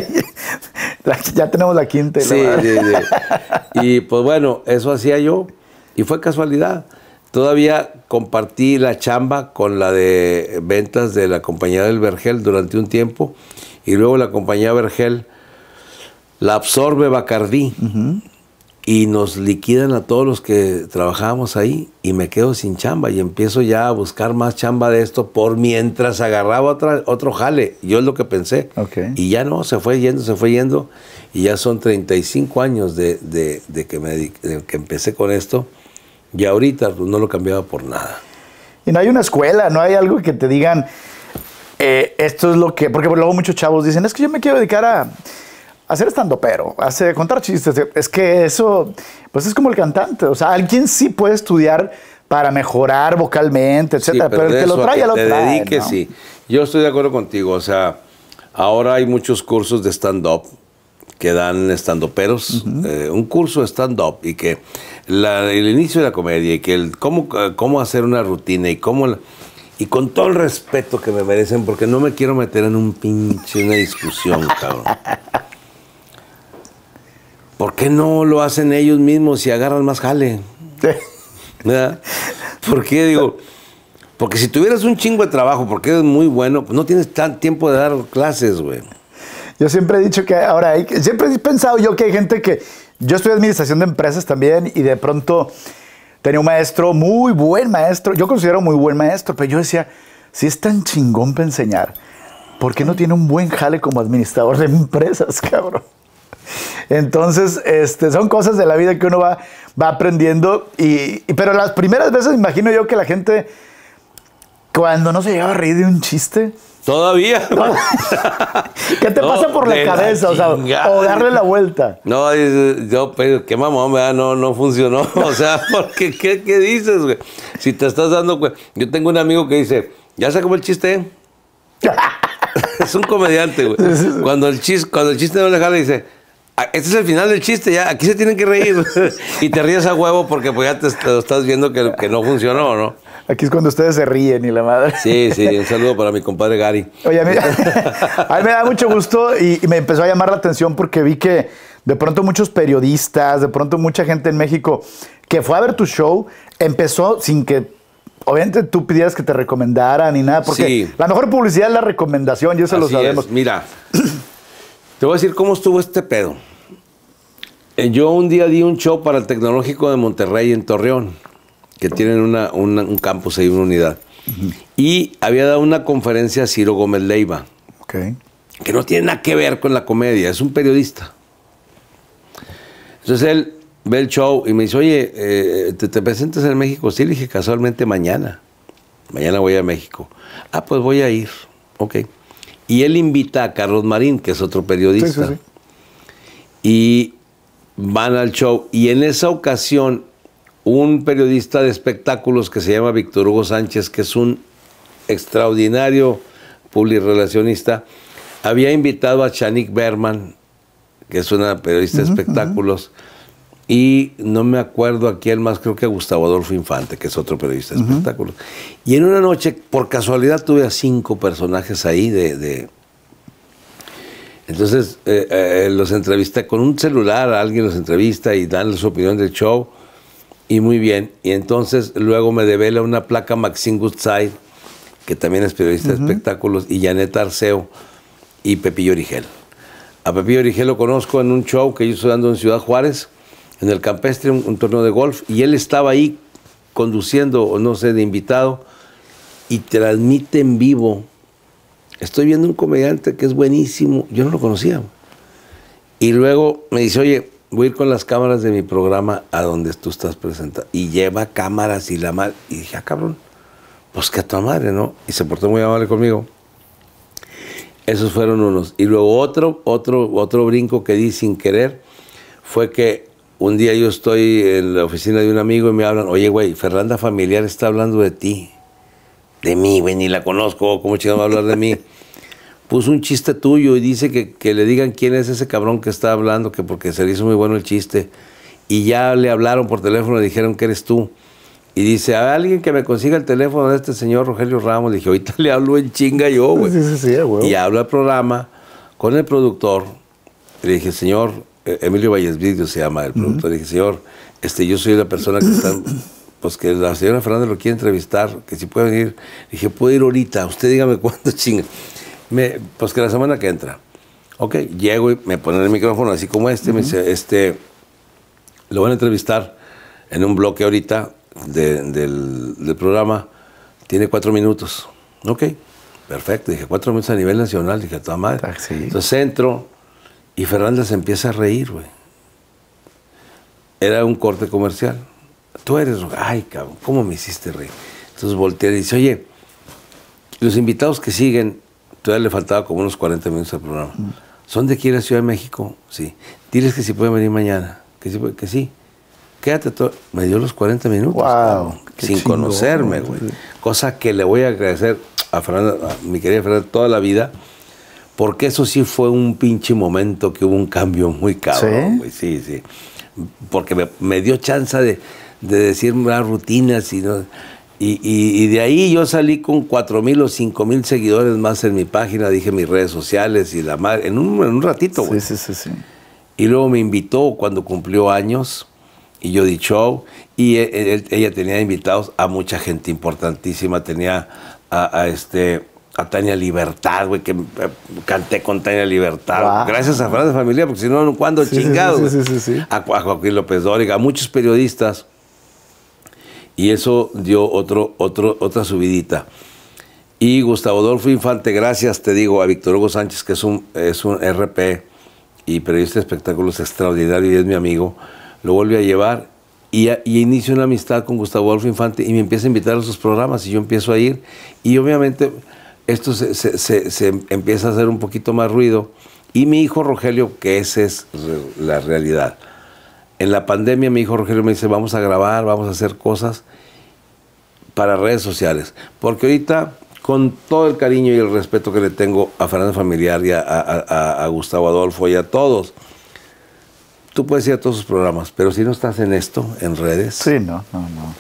ya tenemos la quinta. Sí, sí, sí. Y pues bueno, eso hacía yo. Y fue casualidad. Todavía compartí la chamba con la de ventas de la compañía del Vergel durante un tiempo y luego la compañía Vergel la absorbe Bacardí uh-huh. y nos liquidan a todos los que trabajábamos ahí y me quedo sin chamba y empiezo ya a buscar más chamba de esto por mientras agarraba otra, otro jale. Yo es lo que pensé. Okay. Y ya no, se fue yendo, se fue yendo y ya son treinta y cinco años de, de, de, que, me, de que empecé con esto. Y ahorita pues, no lo cambiaba por nada. Y no hay una escuela, no hay algo que te digan, eh, esto es lo que... Porque luego muchos chavos dicen, es que yo me quiero dedicar a, a hacer estandopero, a hacer, contar chistes. Es que eso, pues es como el cantante. O sea, alguien sí puede estudiar para mejorar vocalmente, etcétera. Sí, pero, pero el que lo trae, ya lo trae. Te dediques, ¿no? Sí. Yo estoy de acuerdo contigo. O sea, ahora hay muchos cursos de stand-up que dan estandoperos, uh-huh. eh, un curso de stand-up y que la, el inicio de la comedia y que el cómo, cómo hacer una rutina y cómo la, y con todo el respeto que me merecen porque no me quiero meter en un pinche una discusión, cabrón. ¿Por qué no lo hacen ellos mismos y agarran más jale? ¿Verdad? ¿Por qué? Digo, porque si tuvieras un chingo de trabajo, porque eres muy bueno, pues no tienes tan tiempo de dar clases, güey. Yo siempre he dicho que ahora hay, siempre he pensado yo que hay gente que, yo estudié administración de empresas también y de pronto tenía un maestro, muy buen maestro. Yo considero muy buen maestro, pero yo decía, si es tan chingón para enseñar, ¿por qué no tiene un buen jale como administrador de empresas, cabrón? Entonces, este, son cosas de la vida que uno va, va aprendiendo. Y, y, pero las primeras veces, imagino yo que la gente, cuando no se llegaba a reír de un chiste... Todavía. No. ¿Qué te no, pasa por la cabeza? La o, sea, o darle la vuelta. No, yo, pero qué mamón, ¿verdad? No, no funcionó. O sea, porque, ¿qué, qué dices, güey? Si te estás dando cuenta. Yo tengo un amigo que dice, ¿ya se acabó el chiste? Es un comediante, güey. Sí, sí, sí. Cuando el chiste, cuando el chiste no le jala, dice, este es el final del chiste, ya, aquí se tienen que reír. Y te ríes a huevo porque pues ya te, te estás viendo que, que no funcionó, ¿no? Aquí es cuando ustedes se ríen y la madre. Sí, sí, un saludo para mi compadre Gary. Oye, a mí, a mí me da mucho gusto y, y me empezó a llamar la atención porque vi que de pronto muchos periodistas, de pronto mucha gente en México que fue a ver tu show, empezó sin que, obviamente, tú pidieras que te recomendaran ni nada, porque sí. La mejor publicidad es la recomendación y eso Así lo sabemos. Es. Mira, te voy a decir cómo estuvo este pedo. Yo un día di un show para el Tecnológico de Monterrey en Torreón, que tienen una, una, un campus ahí, una unidad. Uh-huh. Y había dado una conferencia a Ciro Gómez Leiva, okay. que no tiene nada que ver con la comedia, es un periodista. Entonces él ve el show y me dice, oye, eh, ¿te, ¿te presentas en México? Sí, le dije, casualmente mañana. Mañana voy a México. Ah, pues voy a ir. Ok. Y él invita a Carlos Marín, que es otro periodista. Sí, sí, sí. Y van al show. Y en esa ocasión, un periodista de espectáculos que se llama Víctor Hugo Sánchez, que es un extraordinario publirelacionista, había invitado a Chanik Berman, que es una periodista uh-huh, de espectáculos, uh-huh. y no me acuerdo a quién más, creo que a Gustavo Adolfo Infante, que es otro periodista de uh-huh. espectáculos. Y en una noche, por casualidad, tuve a cinco personajes ahí de... de entonces, eh, eh, los entrevisté con un celular, alguien los entrevista y dan su opinión del show. Y muy bien. Y entonces luego me devela una placa Maxine Goodside, que también es periodista uh-huh. de espectáculos, y Janet Arceo y Pepillo Origel. A Pepillo Origel lo conozco en un show que yo estoy dando en Ciudad Juárez, en el Campestre, un, un torneo de golf, y él estaba ahí conduciendo, o no sé, de invitado, y transmite en vivo. Estoy viendo un comediante que es buenísimo, yo no lo conocía. Y luego me dice, oye, voy a ir con las cámaras de mi programa a donde tú estás presentando. Y lleva cámaras y la madre. Y dije, ah, cabrón, pues que a tu madre, ¿no? Y se portó muy amable conmigo. Esos fueron unos. Y luego otro, otro, otro brinco que di sin querer fue que un día yo estoy en la oficina de un amigo y me hablan, oye, güey, Fernanda Familiar está hablando de ti. De mí, güey, ni la conozco, ¿cómo chingado va a hablar de mí? Puso un chiste tuyo y dice que, que le digan quién es ese cabrón que está hablando, que porque se le hizo muy bueno el chiste. Y ya le hablaron por teléfono, le dijeron que eres tú. Y dice, a alguien que me consiga el teléfono de este señor Rogelio Ramos. Le dije, ahorita le hablo en chinga yo, güey. Sí, sí, sí, güey. Y hablo al programa con el productor. Le dije, señor, eh, Emilio Vallesvidio se llama el productor. Uh-huh. Le dije, señor, este, yo soy la persona que está... Pues que la señora Fernanda lo quiere entrevistar, que si puede venir. Le dije, puedo ir ahorita, usted dígame cuándo, chinga. Me, pues que la semana que entra. Ok, llego y me ponen el micrófono así como este, uh-huh. me dice, este, lo van a entrevistar en un bloque ahorita de, del, del programa, tiene cuatro minutos. Ok, perfecto, dije, cuatro minutos a nivel nacional, dije, a toda madre. Ah, sí. Entonces entro y Fernanda se empieza a reír, güey. Era un corte comercial. Tú eres, ay, cabrón, ¿cómo me hiciste reír? Entonces volteé y dice, oye, los invitados que siguen, todavía le faltaba como unos cuarenta minutos al programa. Mm. ¿Son de aquí a la Ciudad de México? Sí. Diles que si pueden venir mañana. Que sí. Que sí. Quédate todo. Me dio los cuarenta minutos. Wow, cabrón, sin chingón, conocerme, güey. Cosa que le voy a agradecer a Fernanda, a mi querida Fernanda, toda la vida. Porque eso sí fue un pinche momento que hubo un cambio muy cabrón, güey. ¿Sí? sí, sí. Porque me, me dio chance de... de decir unas rutinas y, no, y, y, y de ahí yo salí con cuatro mil o cinco mil seguidores más en mi página, dije mis redes sociales y la madre, en un, en un ratito, güey. Sí, sí, sí, sí. Y luego me invitó cuando cumplió años y yo di show y él, él, ella tenía invitados a mucha gente importantísima, tenía a, a este... a Tania Libertad, güey, que eh, canté con Tania Libertad. Wow. Gracias a Fernanda Familiar, porque si no, ¿cuándo sí, chingado? Sí, sí, sí, sí, sí. A, a Joaquín López Dóriga, a muchos periodistas. Y eso dio otro, otro, otra subidita. Y Gustavo Adolfo Infante, gracias, te digo, a Víctor Hugo Sánchez, que es un, es un R P y periodista de espectáculos extraordinario y es mi amigo, lo vuelve a llevar y, a, y inicio una amistad con Gustavo Adolfo Infante y me empieza a invitar a sus programas y yo empiezo a ir y obviamente esto se, se, se, se empieza a hacer un poquito más ruido y mi hijo Rogelio, que esa es la realidad. En la pandemia mi hijo Rogelio me dice, vamos a grabar, vamos a hacer cosas para redes sociales, porque ahorita con todo el cariño y el respeto que le tengo a Fernando Familiar y a, a, a, a Gustavo Adolfo y a todos, tú puedes ir a todos sus programas, pero si no estás en esto, en redes, sí, no, no, no.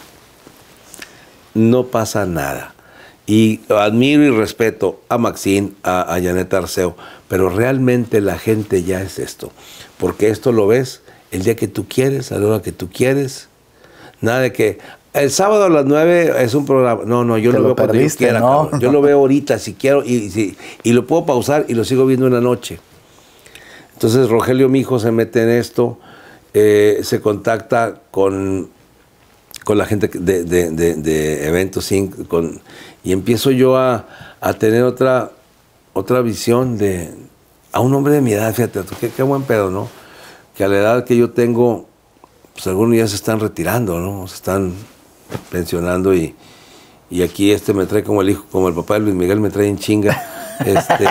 no pasa nada. Y admiro y respeto a Maxine, a, a Janet Arceo, pero realmente la gente ya es esto, porque esto lo ves el día que tú quieres, a la hora que tú quieres, nada de que el sábado a las nueve es un programa. No, no, yo lo, lo veo cuando yo quiera, ¿no? Cabrón. Yo lo veo ahorita si quiero y, y, y lo puedo pausar y lo sigo viendo en la noche. Entonces Rogelio, mi hijo, se mete en esto, eh, se contacta con, con la gente de, de, de, de Eventos Incorporated, con, y empiezo yo a, a tener otra, otra visión de a un hombre de mi edad, fíjate, qué, qué buen pedo, ¿no? Que a la edad que yo tengo, pues algunos ya se están retirando, ¿no? Se están pensionando y, y aquí este me trae como el hijo, como el papá de Luis Miguel me trae en chinga. Este,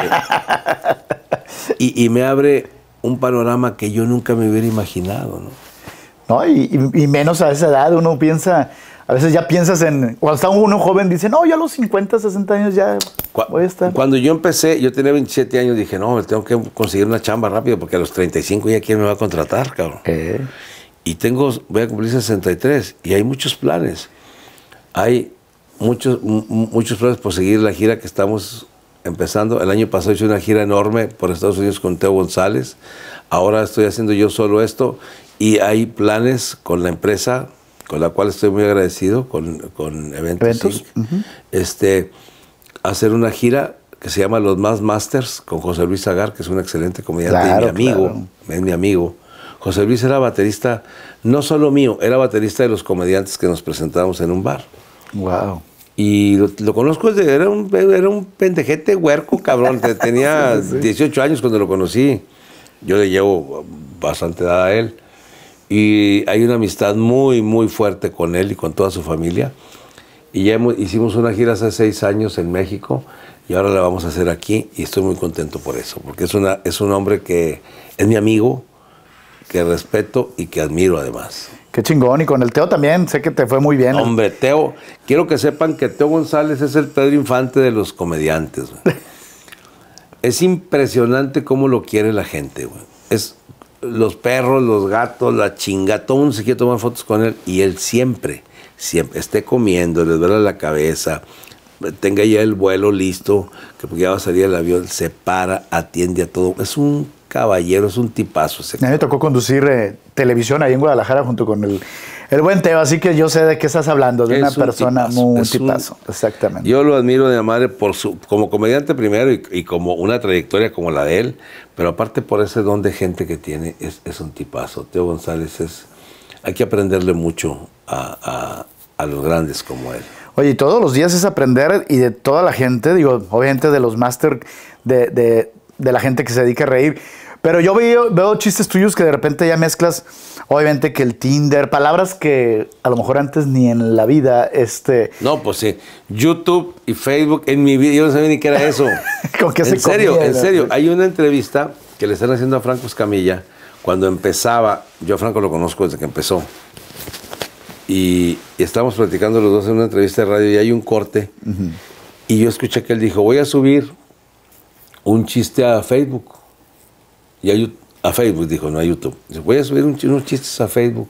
y, y me abre un panorama que yo nunca me hubiera imaginado, ¿no? No, y, y, y menos a esa edad uno piensa, a veces ya piensas en, cuando está uno joven dice, no, yo a los cincuenta, sesenta años ya voy a estar. Cuando yo empecé, yo tenía veintisiete años, dije, no, tengo que conseguir una chamba rápido porque a los treinta y cinco ya quién me va a contratar, cabrón. ¿Qué? Y tengo, voy a cumplir sesenta y tres y hay muchos planes. Hay muchos, muchos planes por seguir la gira que estamos empezando. El año pasado hice una gira enorme por Estados Unidos con Teo González. Ahora estoy haciendo yo solo esto y hay planes con la empresa con la cual estoy muy agradecido, con, con Eventos, ¿Eventos? Uh-huh. este, hacer una gira que se llama Los Más Masters con José Luis Agar, que es un excelente comediante claro, y mi amigo, claro. es mi amigo. José Luis era baterista, no solo mío, era baterista de los comediantes que nos presentábamos en un bar. Wow. Y lo, lo conozco desde, era un, era un pendejete huerco, cabrón. Tenía sí, sí. dieciocho años cuando lo conocí. Yo le llevo bastante edad a él. Y hay una amistad muy, muy fuerte con él y con toda su familia. Y ya hemos, hicimos una gira hace seis años en México y ahora la vamos a hacer aquí y estoy muy contento por eso, porque es, una, es un hombre que es mi amigo, que respeto y que admiro además. Qué chingón, y con el Teo también, sé que te fue muy bien. Hombre, Teo, quiero que sepan que Teo González es el Pedro Infante de los comediantes. Es impresionante cómo lo quiere la gente, güey. Es los perros, los gatos, la chinga, todo el mundo se quiere tomar fotos con él y él siempre, siempre esté comiendo, les duele la cabeza, tenga ya el vuelo listo, que porque ya va a salir el avión, se para, atiende a todo. Es un caballero, es un tipazo ese. A mí me tocó conducir eh, televisión ahí en Guadalajara junto con el, el buen Teo, así que yo sé de qué estás hablando, de es una un persona tipazo, muy un tipazo, un, exactamente. Yo lo admiro de la madre por su, como comediante primero y, y como una trayectoria como la de él, pero aparte por ese don de gente que tiene, es, es un tipazo. Teo González es, hay que aprenderle mucho a, a, a los grandes como él. Oye, y todos los días es aprender y de toda la gente, digo, obviamente de los máster, de, de, de la gente que se dedica a reír, pero yo veo, veo chistes tuyos que de repente ya mezclas, obviamente que el Tinder, palabras que a lo mejor antes ni en la vida, este... No, pues sí, YouTube y Facebook, en mi vida, yo no sabía ni qué era eso. ¿Con qué se En serio, comía, en serio, hay una entrevista que le están haciendo a Franco Escamilla, cuando empezaba, yo a Franco lo conozco desde que empezó, y, y estábamos platicando los dos en una entrevista de radio y hay un corte, uh-huh. y yo escuché que él dijo, voy a subir un chiste a Facebook. Y a, a Facebook, dijo, no a YouTube. Dice, voy a subir un, unos chistes a Facebook.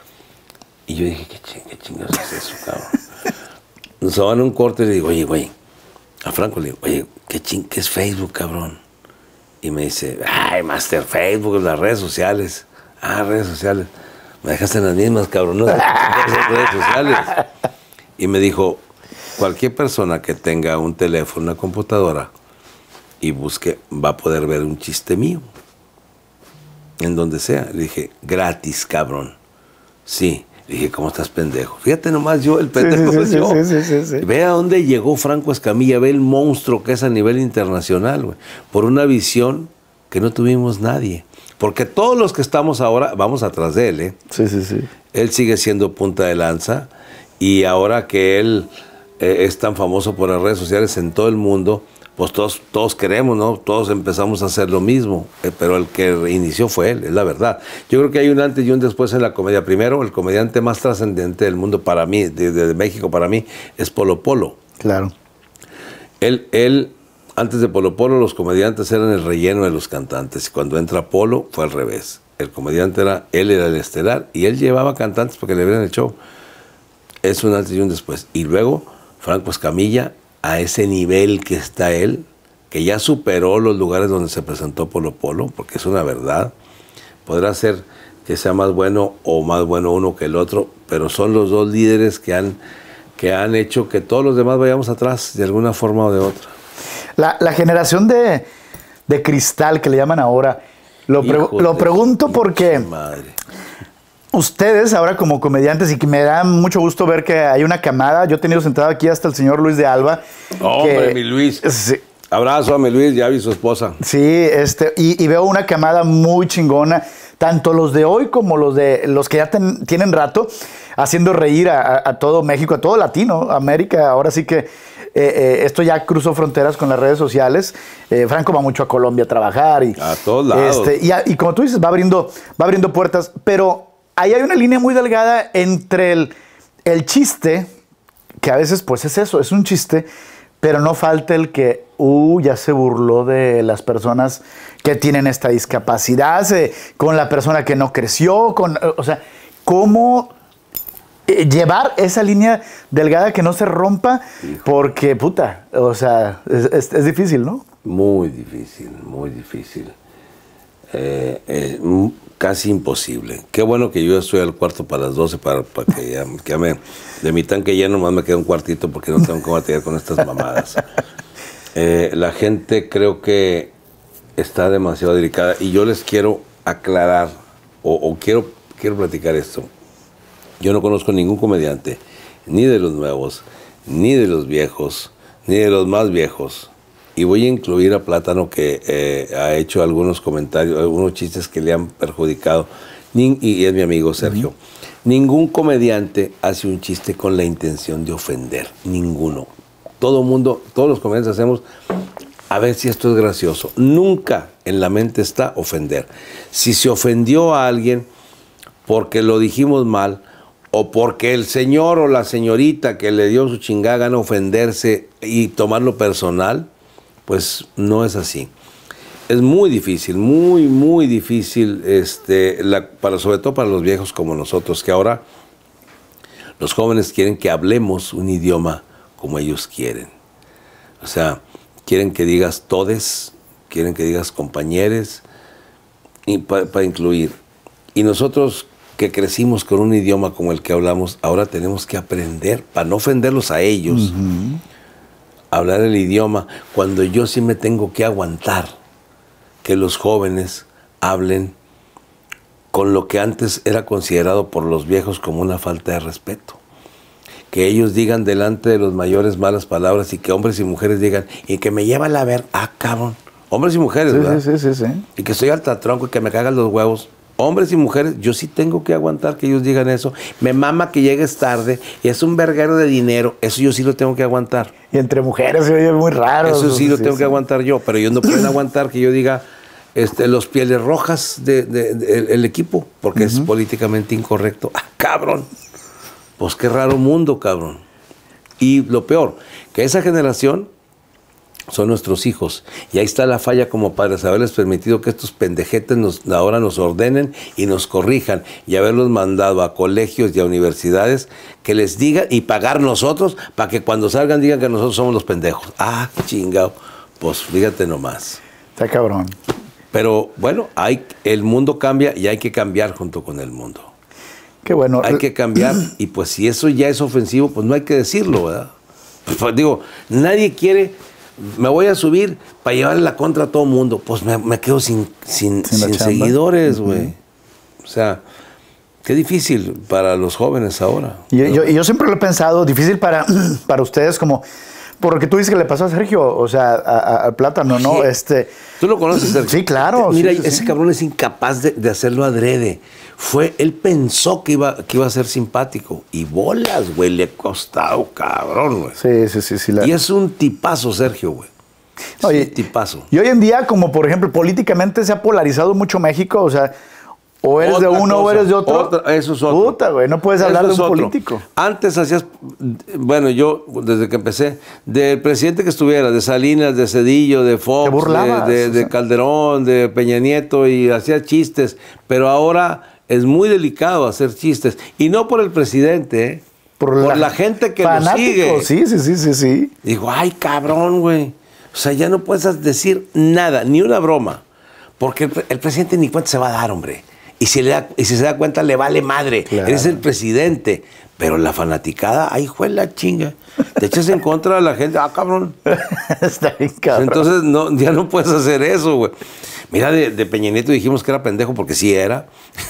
Y yo dije, ¿qué, ching, qué chingados es eso, cabrón? Nos van a un corte y le digo, oye, güey, a Franco le digo, oye, ¿qué, ching, ¿qué es Facebook, cabrón? Y me dice, ay, Master, Facebook, las redes sociales. Ah, redes sociales. Me dejaste en las mismas, cabrón, no sé qué redes sociales. Y me dijo, cualquier persona que tenga un teléfono, una computadora, y busque, va a poder ver un chiste mío. En donde sea. Le dije, gratis, cabrón. Sí. Le Dije, ¿cómo estás pendejo? Fíjate nomás yo, el pendejo sí, sí, yo. sí, sí, sí, sí. Ve a dónde llegó Franco Escamilla, ve el monstruo que es a nivel internacional, güey. Por una visión que no tuvimos nadie. Porque todos los que estamos ahora, vamos atrás de él, ¿eh? Sí, sí, sí. Él sigue siendo punta de lanza y ahora que él eh, es tan famoso por las redes sociales en todo el mundo, pues todos, todos queremos, ¿no? Todos empezamos a hacer lo mismo, eh, pero el que inició fue él, es la verdad. Yo creo que hay un antes y un después en la comedia. Primero, el comediante más trascendente del mundo para mí, de, de México para mí, es Polo Polo. Claro. Él, él, antes de Polo Polo, los comediantes eran el relleno de los cantantes. Y cuando entra Polo, fue al revés. El comediante era, él era el estelar, y él llevaba cantantes porque le vieran el show. Es un antes y un después. Y luego, Franco Escamilla, a ese nivel que está él, que ya superó los lugares donde se presentó Polo Polo, porque es una verdad. Podrá ser que sea más bueno o más bueno uno que el otro, pero son los dos líderes que han, que han hecho que todos los demás vayamos atrás de alguna forma o de otra. La, la generación de, de cristal que le llaman ahora, lo, pre, lo pregunto porque madre. Ustedes ahora como comediantes, y que me da mucho gusto ver que hay una camada, yo he tenido sentado aquí hasta el señor Luis de Alba. Hombre, que, mi Luis. Sí, abrazo a mi Luis, ya vi su esposa. Sí, este, y, y veo una camada muy chingona, tanto los de hoy como los de los que ya ten, tienen rato, haciendo reír a, a, a todo México, a todo Latinoamérica. Ahora sí que eh, eh, esto ya cruzó fronteras con las redes sociales. Eh, Franco va mucho a Colombia a trabajar. Y, a todos lados. Este, y, a, y como tú dices, va abriendo, va abriendo puertas, pero ahí hay una línea muy delgada entre el, el chiste, que a veces pues es eso, es un chiste, pero no falta el que, uh, ya se burló de las personas que tienen esta discapacidad, eh, con la persona que no creció, con, o sea, cómo eh, llevar esa línea delgada que no se rompa, porque, puta, o sea, es, es, es difícil, ¿no? Muy difícil, muy difícil. Eh, eh, casi imposible. Qué bueno que yo estoy al cuarto para las doce para, para que ya, que ya me, de mi tanque lleno más me queda un cuartito porque no tengo que batallar con estas mamadas. Eh, la gente creo que está demasiado delicada y yo les quiero aclarar o, o quiero, quiero platicar esto. Yo no conozco ningún comediante, ni de los nuevos, ni de los viejos, ni de los más viejos. Y voy a incluir a Plátano, que eh, ha hecho algunos comentarios, algunos chistes que le han perjudicado. Ni, y es mi amigo Sergio. Uh-huh. Ningún comediante hace un chiste con la intención de ofender. Ninguno. Todo mundo, todos los comediantes hacemos a ver si esto es gracioso. Nunca en la mente está ofender. Si se ofendió a alguien porque lo dijimos mal, o porque el señor o la señorita que le dio su chingada gana ofenderse y tomarlo personal, pues no es así. Es muy difícil, muy, muy difícil, este, la, para, sobre todo para los viejos como nosotros, que ahora los jóvenes quieren que hablemos un idioma como ellos quieren. O sea, quieren que digas todes, quieren que digas compañeres, y para pa incluir. Y nosotros que crecimos con un idioma como el que hablamos, ahora tenemos que aprender, para no ofenderlos a ellos, uh-huh. hablar el idioma, cuando yo sí me tengo que aguantar que los jóvenes hablen con lo que antes era considerado por los viejos como una falta de respeto. Que ellos digan delante de los mayores malas palabras y que hombres y mujeres digan, y que me lleva la ver, ah, cabrón, hombres y mujeres, sí, ¿verdad? Sí, sí, sí, sí. Y que soy altatronco y que me cagan los huevos. Hombres y mujeres, yo sí tengo que aguantar que ellos digan eso. Me mama que llegues tarde y es un verguero de dinero. Eso yo sí lo tengo que aguantar. Y entre mujeres se oye muy raro. Eso sí lo sí, tengo sí. que aguantar yo, pero ellos no pueden aguantar que yo diga este, los pieles rojas del de, de, de, el equipo, porque uh-huh. es políticamente incorrecto. ¡Ah, cabrón! Pues qué raro mundo, cabrón. Y lo peor, que esa generación son nuestros hijos. Y ahí está la falla como padres, haberles permitido que estos pendejetes nos, ahora nos ordenen y nos corrijan, y haberlos mandado a colegios y a universidades que les digan y pagar nosotros para que cuando salgan digan que nosotros somos los pendejos. Ah, chingado. Pues fíjate nomás. Está cabrón. Pero bueno, hay, el mundo cambia y hay que cambiar junto con el mundo. Qué bueno. Hay que cambiar y pues si eso ya es ofensivo, pues no hay que decirlo, ¿verdad? Pues, digo, nadie quiere... Me voy a subir para llevarle la contra a todo el mundo. Pues me, me quedo sin, sin, sin, sin seguidores, güey. Uh-huh. O sea, Qué difícil para los jóvenes ahora. Y yo, yo, yo siempre lo he pensado, difícil para, para ustedes como... Por lo que tú dices que le pasó a Sergio, o sea, al Plátano, ¿no? Sí. Este, ¿Tú lo conoces, Sergio? Sí, claro. Mira, sí, sí, ese sí. cabrón es incapaz de, de hacerlo adrede. Fue, él pensó que iba, que iba a ser simpático. Y bolas, güey, le ha costado, cabrón, güey. Sí, sí, sí. sí la... Y es un tipazo, Sergio, güey. Es Oye, un tipazo. Y hoy en día, como por ejemplo, políticamente se ha polarizado mucho México, o sea... O eres Otra de uno cosa, o eres de otro. Otra, eso es otro. Puta, güey, no puedes hablar Eso de un es otro. político. Antes hacías, bueno, yo desde que empecé, del presidente que estuviera, de Salinas, de Cedillo, de Fox, Te burlabas, de, de, de o sea. Calderón, de Peña Nieto, y hacía chistes, pero ahora es muy delicado hacer chistes. Y no por el presidente, ¿eh? por, por la, la gente que lo sigue. Sí, sí, sí, sí, sí. Digo, ay, cabrón, güey. O sea, ya no puedes decir nada, ni una broma, porque el, el presidente ni cuenta se va a dar, hombre. Y si, le da, y si se da cuenta, le vale madre. Claro. Eres el presidente. Pero la fanaticada, ay, fue la chinga. Te echas en contra de la gente. Ah, cabrón. Está bien, cabrón. Entonces, no, ya no puedes hacer eso, güey. Mira, de, de Peña Nieto dijimos que era pendejo porque sí era.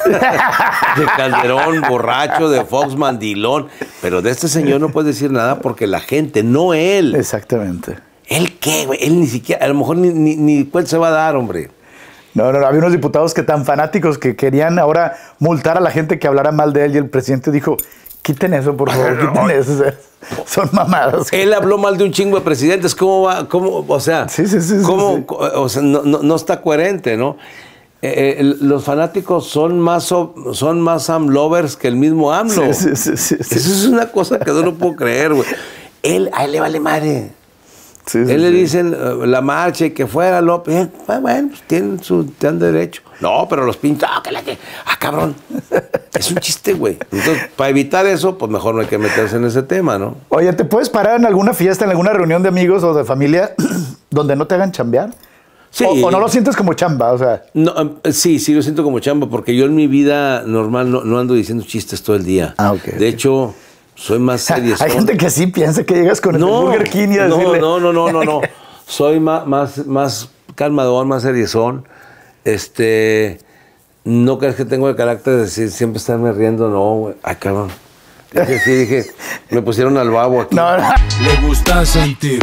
De Calderón, borracho, de Fox, mandilón. Pero de este señor no puedes decir nada porque la gente, no él. Exactamente. ¿Él qué, güey? Él ni siquiera, a lo mejor ni, ni, ni cuenta se va a dar, hombre. No, no, no, había unos diputados que tan fanáticos que querían ahora multar a la gente que hablara mal de él y el presidente dijo, quiten eso, por favor, no, quiten eso. O sea, son mamadas. Él habló mal de un chingo de presidentes, ¿cómo va? ¿Cómo? O sea, sí, sí, sí, ¿cómo? Sí, sí. O sea, no, no, no está coherente, ¿no? Eh, eh, los fanáticos son más, son más AMLovers que el mismo AMLO. Sí, sí, sí, sí, sí. Eso es una cosa que no lo puedo creer, güey. Él, a él le vale madre. Sí, él sí, le sí. dicen uh, la marcha y que fuera López. Eh, bueno, pues tienen su tienen derecho. No, pero los pinta. Ah, que la que. Ah, cabrón. Es un chiste, güey. Entonces, para evitar eso, pues mejor no hay que meterse en ese tema, ¿no? Oye, ¿te puedes parar en alguna fiesta, en alguna reunión de amigos o de familia donde no te hagan chambear? Sí. O, o no lo sientes como chamba, o sea. No, sí, sí lo siento como chamba, porque yo en mi vida normal no, no ando diciendo chistes todo el día. Ah, ok. De okay. hecho, soy más serio. Hay gente que sí piensa que llegas con el no, Burger King y a no, decirle... No, no, no, no, no. Soy más, más, más calmadón, más seriezón. Este, no crees que tengo el carácter de decir, siempre estarme riendo, no, güey. Ay, cabrón. Dije, sí, dije, me pusieron al babo aquí. No, no. Le gusta sentir.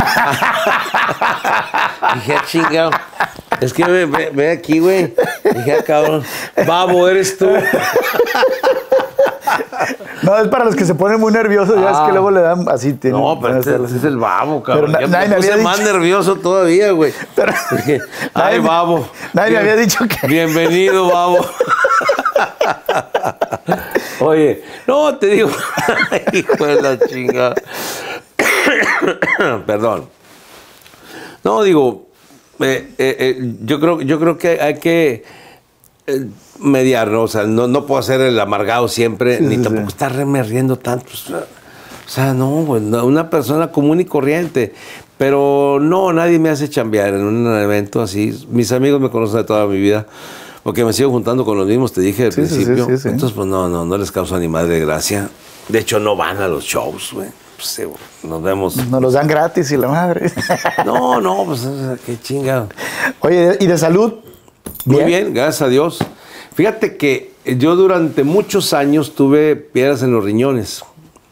Dije, chingado. Es que ve, ve, ve aquí, güey. Dije, ah, cabrón. Babo, eres tú. No, es para los que se ponen muy nerviosos, ya Ah. es que luego le dan así. Tienen, No, pero este, este es el babo, cabrón. Pero na- Ya nadie me me puse había más dicho- nervioso todavía, güey. Pero- Dije, Nadie ay, me- babo. nadie me había dicho que- Bienvenido, babo. Oye, no, te digo, hijo de la chingada. Perdón. No, digo, eh, eh, eh, yo creo, yo creo que hay que eh, mediar, ¿no? O sea, no, no puedo ser el amargado siempre, Sí, ni sí, tampoco sí. estar me riendo tanto. O sea, no, güey, no, una persona común y corriente. Pero no, nadie me hace chambear en un evento así. Mis amigos me conocen de toda mi vida. Porque me sigo juntando con los mismos, te dije al Sí, sí, sí, principio. sí, sí. Entonces, pues no, no, no les causa ni madre de gracia. De hecho, no van a los shows, güey. Pues, sí, güey, nos vemos. Nos los dan gratis y la madre. No, no, pues qué chingado. Oye, ¿y de salud? Muy bien, gracias a Dios. Fíjate que yo durante muchos años tuve piedras en los riñones.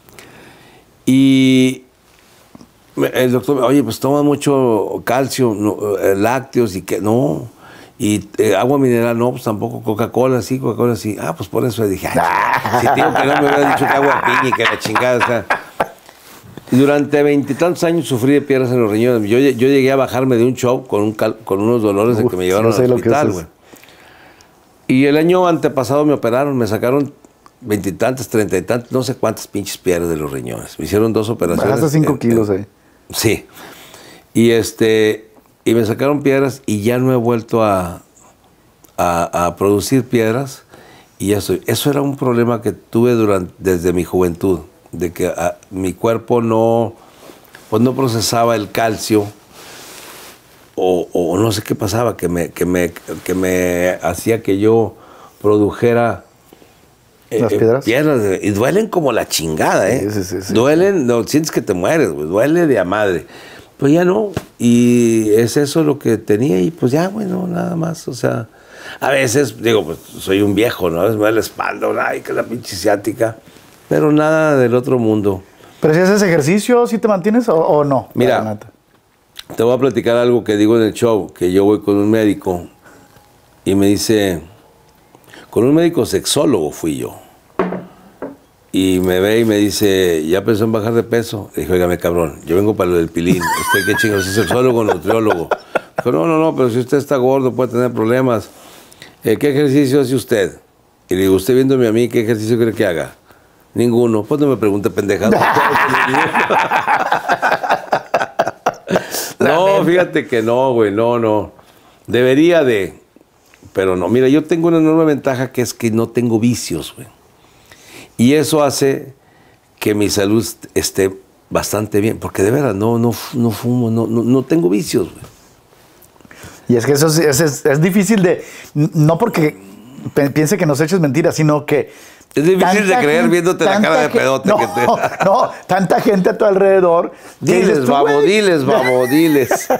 Y el doctor me oye, pues toma mucho calcio, no, eh, lácteos y que no. Y eh, agua mineral, no, pues tampoco. Coca-Cola, sí, Coca-Cola, sí. Ah, pues por eso le dije, ay, si te digo que no me hubiera dicho que agua piña y que la chingada, o sea. Y durante veintitantos años sufrí de piedras en los riñones. Yo, yo llegué a bajarme de un show con, un cal, con unos dolores de Uf, que me llevaron no sé al lo que hospital, es güey. eso. Y el año antepasado me operaron, me sacaron veintitantas, treinta y tantas, no sé cuántas pinches piedras de los riñones. Me hicieron dos operaciones. Bajaste cinco eh, kilos eh, ahí. Sí. Y este y me sacaron piedras y ya no he vuelto a, a, a producir piedras. Y ya estoy. Eso era un problema que tuve durante, desde mi juventud, de que a, mi cuerpo no, pues no procesaba el calcio. O, o no sé qué pasaba, que me, que me, que me hacía que yo produjera eh, ¿Las piedras? eh, piedras de- y duelen como la chingada, ¿eh? Sí, sí, sí, sí. Duelen, no, sientes que te mueres, güey, duele de a madre. Pues ya no, y es eso lo que tenía y pues ya, bueno, nada más, o sea, A veces, digo, pues soy un viejo, ¿no? A veces me da la espalda, ay, que la pinche ciática. Pero nada del otro mundo. ¿Pero si haces ejercicio, si te mantienes o, o no? Mira, te voy a platicar algo que digo en el show, que yo voy con un médico y me dice, con un médico sexólogo fui yo. Y me ve y me dice, ¿ya pensó en bajar de peso? Le dije, óigame, cabrón, yo vengo para lo del pilín. ¿Usted qué chingados es sexólogo o nutriólogo? Dijo, no, no, no, pero si usted está gordo puede tener problemas. Eh, ¿Qué ejercicio hace usted? Y le digo, usted viéndome a mí, ¿qué ejercicio cree que haga? Ninguno. Pues no me pregunte pendejado. No, fíjate que no, güey, no, no. Debería de, pero no. Mira, yo tengo una enorme ventaja que es que no tengo vicios, güey. Y eso hace que mi salud esté bastante bien, porque de verdad no, no, no fumo, no, no, no tengo vicios, güey. Y es que eso es, es, es difícil de, no porque piense que nos eches mentiras, sino que... Es difícil de creer gente, viéndote la cara de pedote no, que te... No, tanta gente a tu alrededor. Diles, babo, diles, babo, diles.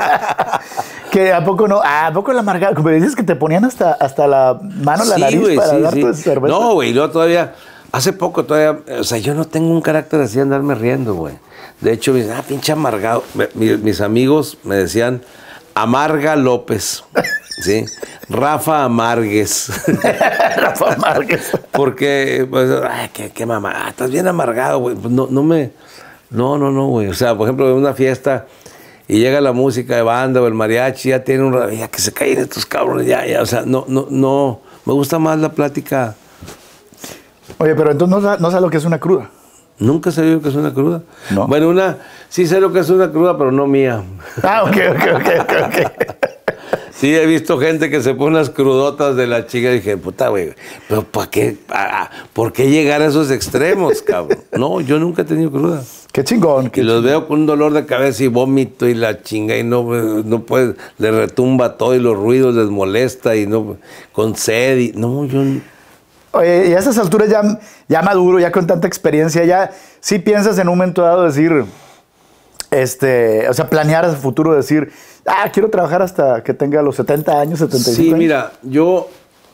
Que a poco no, a poco la amargada, como dices que te ponían hasta, hasta la mano en la sí, nariz wey, para sí, darte sí. cerveza. No, güey, luego todavía, hace poco todavía, o sea, yo no tengo un carácter así de andarme riendo, güey. De hecho, me dicen, ah, pinche amargado. Me, mi, mis amigos me decían, Amarga López, ¿sí? Rafa Amargues. Rafa Amargues. Porque, pues, ay, qué, qué mamá, ah, estás bien amargado, güey. Pues no, no me, no, no, no, güey. O sea, por ejemplo, en una fiesta y llega la música de banda o el mariachi, ya tiene un, ya que se caen estos cabrones, ya, ya, o sea, no, no, no, me gusta más la plática. Oye, pero entonces no, no sabes lo que es una cruda. Nunca sabía lo que es una cruda. ¿No? Bueno, una, sí sé lo que es una cruda, pero no mía. Ah, ok, ok, ok, ok, ok. Sí, he visto gente que se pone unas crudotas de la chica y dije, puta, güey, pero ¿para qué? ¿Para, ¿Por qué llegar a esos extremos, cabrón? No, yo nunca he tenido cruda. Qué chingón. Qué y los chingón. veo con un dolor de cabeza y vómito y la chinga y no, no puede, le retumba todo y los ruidos les molesta y no, con sed y, no, yo... Oye, y a esas alturas ya, ya maduro, ya con tanta experiencia, ya sí piensas en un momento dado decir, este, o sea, planear a futuro, decir, ah, quiero trabajar hasta que tenga los setenta años, setenta y cinco sí, años. mira, yo,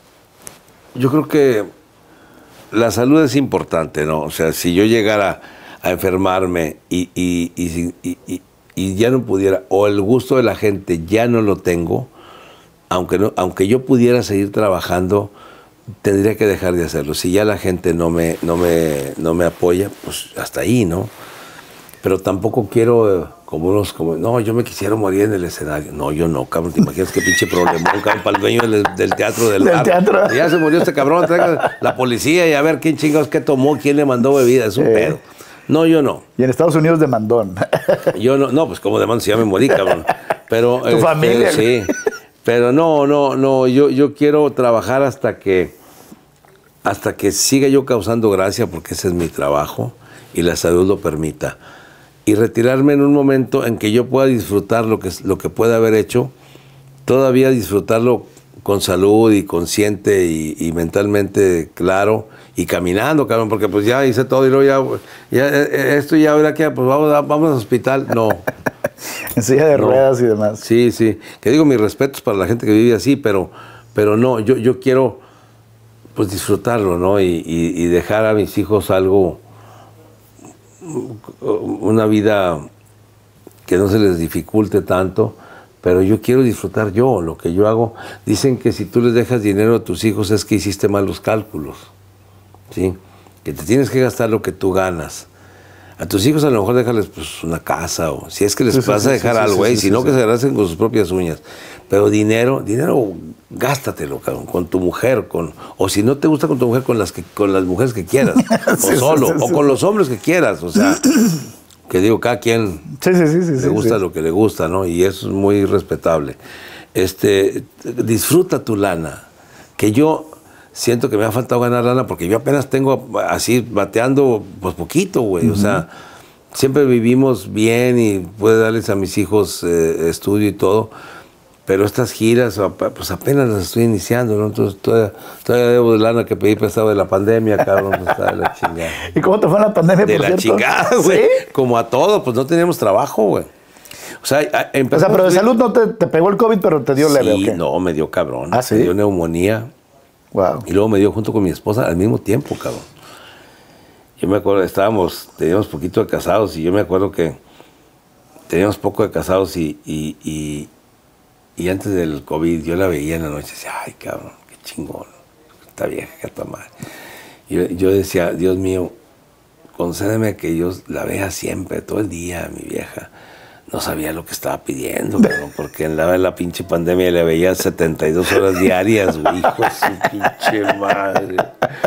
yo creo que la salud es importante, ¿no? O sea, si yo llegara a enfermarme y, y, y, y, y, y ya no pudiera, o el gusto de la gente ya no lo tengo, aunque, no, aunque yo pudiera seguir trabajando, tendría que dejar de hacerlo. Si ya la gente no me, no me, no me apoya, pues hasta ahí, ¿no? Pero tampoco quiero, eh, como unos, como, no, yo me quisiera morir en el escenario. No, yo no, cabrón, te imaginas qué pinche problema, cabrón, para el dueño del, del teatro del, del bar. teatro. Ya se murió este cabrón, traiga la policía y a ver quién chingados qué tomó, quién le mandó bebida, es un eh. pedo. No, yo no. Y en Estados Unidos demandón. Yo no, no, pues como demando si ya me morí, cabrón. Pero, tu este, familia. Sí. Pero no, no, no, yo, yo quiero trabajar hasta que, hasta que siga yo causando gracia, porque ese es mi trabajo y la salud lo permita. Y retirarme en un momento en que yo pueda disfrutar lo que, lo que pueda haber hecho, todavía disfrutarlo con salud y consciente y, y mentalmente claro y caminando, cabrón, porque pues ya hice todo y luego ya, ya esto ya ahora que pues vamos, vamos al hospital, no. En silla de no. ruedas y demás. Sí, sí. Que digo, mis respetos para la gente que vive así, pero, pero no, yo, yo quiero pues disfrutarlo, ¿no? Y, y, y dejar a mis hijos algo, una vida que no se les dificulte tanto, pero yo quiero disfrutar yo, lo que yo hago. Dicen que si tú les dejas dinero a tus hijos es que hiciste mal los cálculos, ¿sí? Que te tienes que gastar lo que tú ganas. A tus hijos a lo mejor déjales pues una casa, o si es que les sí, vas sí, a dejar sí, algo, sí, ¿eh? Sí, si no sí, que sí. se agradecen con sus propias uñas. Pero dinero, dinero, gástatelo, cabrón, con tu mujer, con, o si no te gusta con tu mujer, con las que, con las mujeres que quieras, sí, o solo, sí, sí, o con sí. los hombres que quieras, o sea, que digo, cada quien sí, sí, sí, sí, le sí, gusta sí. lo que le gusta, ¿no? Y eso es muy respetable. Este, disfruta tu lana, que yo siento que me ha faltado ganar lana porque yo apenas tengo así bateando pues poquito, güey. Uh-huh. O sea, siempre vivimos bien y puedo darles a mis hijos eh, estudio y todo, pero estas giras pues apenas las estoy iniciando, ¿no? Entonces todavía, todavía debo de lana que pedí prestado de la pandemia, cabrón, pues está de la chingada. ¿Y cómo te fue la pandemia, de por la cierto? chingada, güey. ¿Sí? Como a todo, pues no teníamos trabajo, güey. O sea, o sea pero de salud no te, te pegó el COVID, pero te dio sí, leve, ¿o qué? No, me dio cabrón. ¿Ah, sí? Me dio neumonía. Wow. Y luego me dio junto con mi esposa al mismo tiempo, cabrón. Yo me acuerdo, estábamos, teníamos poquito de casados y yo me acuerdo que teníamos poco de casados y, y, y, y antes del COVID yo la veía en la noche y decía, ay, cabrón, qué chingón, esta vieja, que está mal. Y yo, yo decía, Dios mío, concédeme que yo la vea siempre, todo el día, mi vieja. No sabía lo que estaba pidiendo, cabrón, porque en la, en la pinche pandemia le veía setenta y dos horas diarias, güey, hijo de su pinche madre.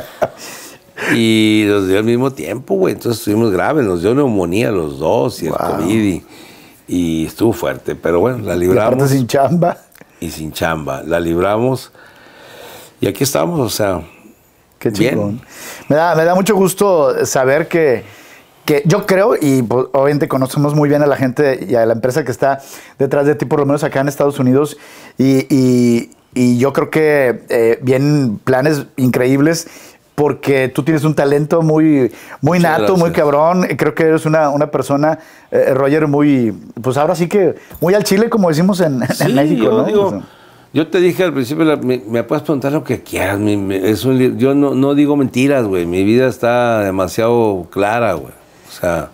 Y nos dio al mismo tiempo, güey, entonces estuvimos graves, nos dio neumonía los dos y el wow. COVID y, y estuvo fuerte, pero bueno, la libramos. Y aparte sin chamba. Y sin chamba, la libramos y aquí estamos, o sea, qué chingón. Me da, me da mucho gusto saber que, que yo creo, y pues, obviamente conocemos muy bien a la gente y a la empresa que está detrás de ti, por lo menos acá en Estados Unidos, y, y, y yo creo que eh, vienen planes increíbles, porque tú tienes un talento muy, muy nato, gracias. Muy cabrón. Creo que eres una, una persona, eh, Roger, muy, pues ahora sí que muy al chile, como decimos en, sí, en México, yo ¿no? Digo, pues, yo te dije al principio, la, me, me puedes preguntar lo que quieras. Mi, mi, es un, yo no, no digo mentiras, güey. Mi vida está demasiado clara, güey. O sea,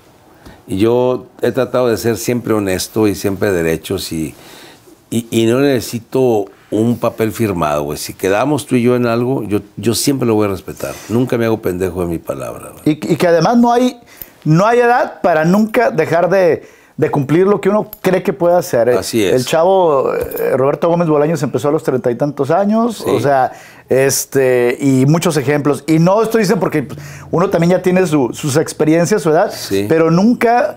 y yo he tratado de ser siempre honesto y siempre derechos y, y, y no necesito un papel firmado, güey. Si quedamos tú y yo en algo, yo, yo siempre lo voy a respetar. Nunca me hago pendejo de mi palabra, güey. Y, y que además no hay, no hay edad para nunca dejar de, de cumplir lo que uno cree que puede hacer. Así es. El chavo eh, Roberto Gómez Bolaños empezó a los treinta y tantos años, sí. O sea, este, y muchos ejemplos. Y no estoy diciendo porque uno también ya tiene su, sus experiencias, su edad, sí. Pero nunca...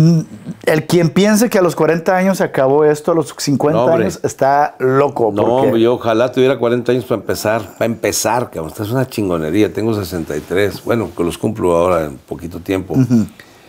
El quien piense que a los cuarenta años acabó esto, a los cincuenta no, años, está loco. No, hombre, yo ojalá tuviera cuarenta años para empezar. Para empezar, cabrón. Esta es una chingonería. Tengo sesenta y tres. Bueno, que los cumplo ahora en poquito tiempo. Uh-huh.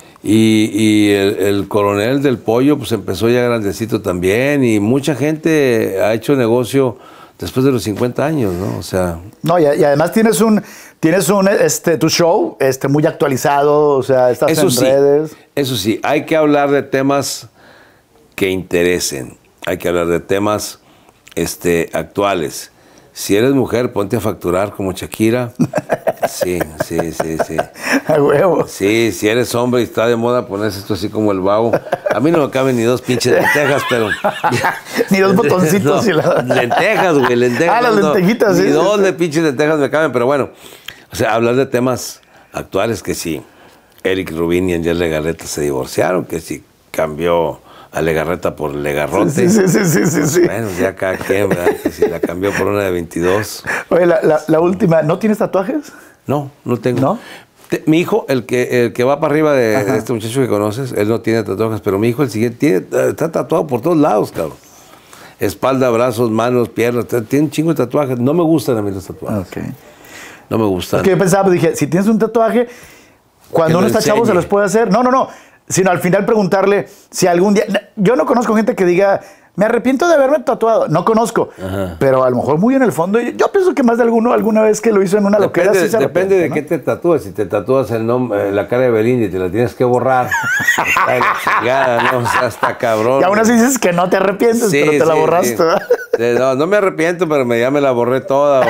Y, y el, el coronel del pollo, pues empezó ya grandecito también. Y mucha gente ha hecho negocio después de los cincuenta años, ¿no? O sea... No, y, y además tienes un... Tienes un, este, tu show este, muy actualizado, o sea, estás eso en sí, redes. Eso sí, hay que hablar de temas que interesen, hay que hablar de temas este, actuales. Si eres mujer, ponte a facturar como Shakira. Sí, sí, sí, sí. A huevo. Sí, si eres hombre y está de moda, pones esto así como el babo. A mí no me caben ni dos pinches lentejas, pero... Ni dos botoncitos. No, y la... lentejas, güey, lentejas. Ah, las no, lentejitas, ni sí. Ni dos de pinches lentejas me caben, pero bueno. O sea, hablar de temas actuales, que sí, Eric Rubin y Angel Legarreta se divorciaron, que sí cambió a Legarreta por Legarrote. Sí, sí, sí, sí, sí, sí. Bueno, ya cada quien, ¿verdad? Que si la cambió por una de veintidós. Oye, la, la, la última, ¿no tienes tatuajes? No, no tengo. ¿No? Te, mi hijo, el que, el que va para arriba de, de este muchacho que conoces, él no tiene tatuajes, pero mi hijo, el siguiente, tiene, está tatuado por todos lados, cabrón. Espalda, brazos, manos, piernas, tiene un chingo de tatuajes. No me gustan a mí los tatuajes. Ok. No me gustan. Es que yo pensaba, dije, si tienes un tatuaje, cuando uno está chavo se los puede hacer. No, no, no. Sino al final preguntarle si algún día... Yo no conozco gente que diga, me arrepiento de haberme tatuado. No conozco. Ajá. Pero a lo mejor muy en el fondo, yo pienso que más de alguno alguna vez que lo hizo en una depende, loquera sí se Depende de ¿no? qué te tatúas. Si te tatúas el nombre, la cara de Belinda y te la tienes que borrar. Está la chingada, ¿no? O sea, hasta cabrón. Y aún así dices que no te arrepientes, sí, pero te sí, la borraste. Sí. No, no me arrepiento, pero me, ya me la borré toda.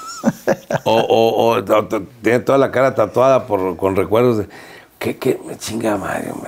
O, o, o, o, o tiene toda la cara tatuada por, con recuerdos de... ¿Qué, qué? Me chinga madre, hombre.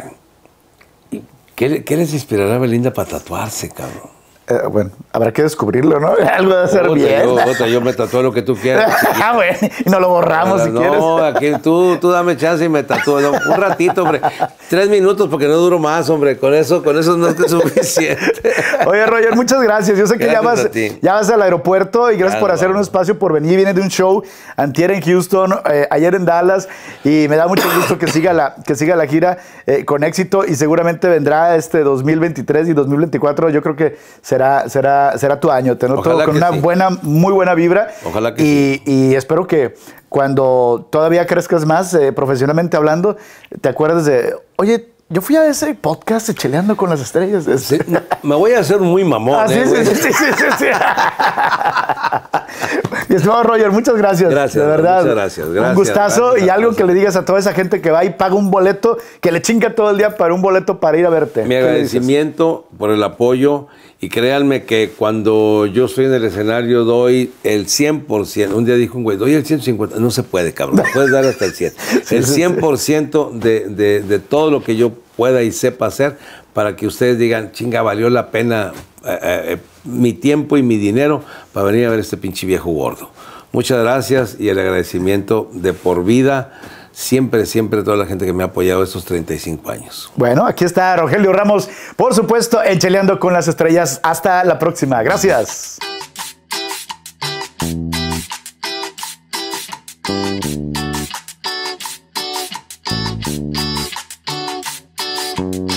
¿Y qué, ¿Qué les inspirará a Belinda para tatuarse, cabrón? Eh, bueno, habrá que descubrirlo, ¿no? Algo de hacer otra, bien. Yo, otra, yo me tatúo lo que tú quieras. Ah, bueno, y no lo borramos si no, quieres. No, aquí tú, tú dame chance y me tatúo. No, un ratito, hombre. Tres minutos porque no duro más, hombre. Con eso, con eso no es suficiente. Oye, Roger, muchas gracias. Yo sé que ya vas, ya vas al aeropuerto y gracias claro, por hacer un espacio, por venir. Vienes de un show antier en Houston, eh, ayer en Dallas, y me da mucho gusto que siga la, que siga la gira eh, con éxito, y seguramente vendrá este dos mil veintitrés y dos mil veinticuatro. Yo creo que será, será, será tu año. Te noto con una sí. buena, muy buena vibra. Ojalá que y, sí. y espero que cuando todavía crezcas más, eh, profesionalmente hablando, te acuerdes de, oye, yo fui a ese podcast de Cheleando con las Estrellas. Sí, no, me voy a hacer muy mamón. Ah, sí, eh, sí, sí, sí, sí, sí. Mi estimado Roger, muchas gracias. Gracias, de verdad. muchas gracias, gracias. Un gustazo gracias, y algo gracias. que le digas a toda esa gente que va y paga un boleto, que le chinga todo el día para un boleto para ir a verte. Mi agradecimiento por el apoyo y créanme que cuando yo estoy en el escenario doy el cien por ciento. Un día dijo un güey, doy el ciento cincuenta. No se puede, cabrón. Puedes dar hasta el cien. El cien por ciento de, de, de todo lo que yo pueda y sepa hacer para que ustedes digan, chinga, valió la pena eh, eh, mi tiempo y mi dinero para venir a ver este pinche viejo gordo. Muchas gracias y el agradecimiento de por vida. Siempre, siempre toda la gente que me ha apoyado estos treinta y cinco años. Bueno, aquí está Rogelio Ramos, por supuesto, en Cheleando con las Estrellas. Hasta la próxima. Gracias. Thank you.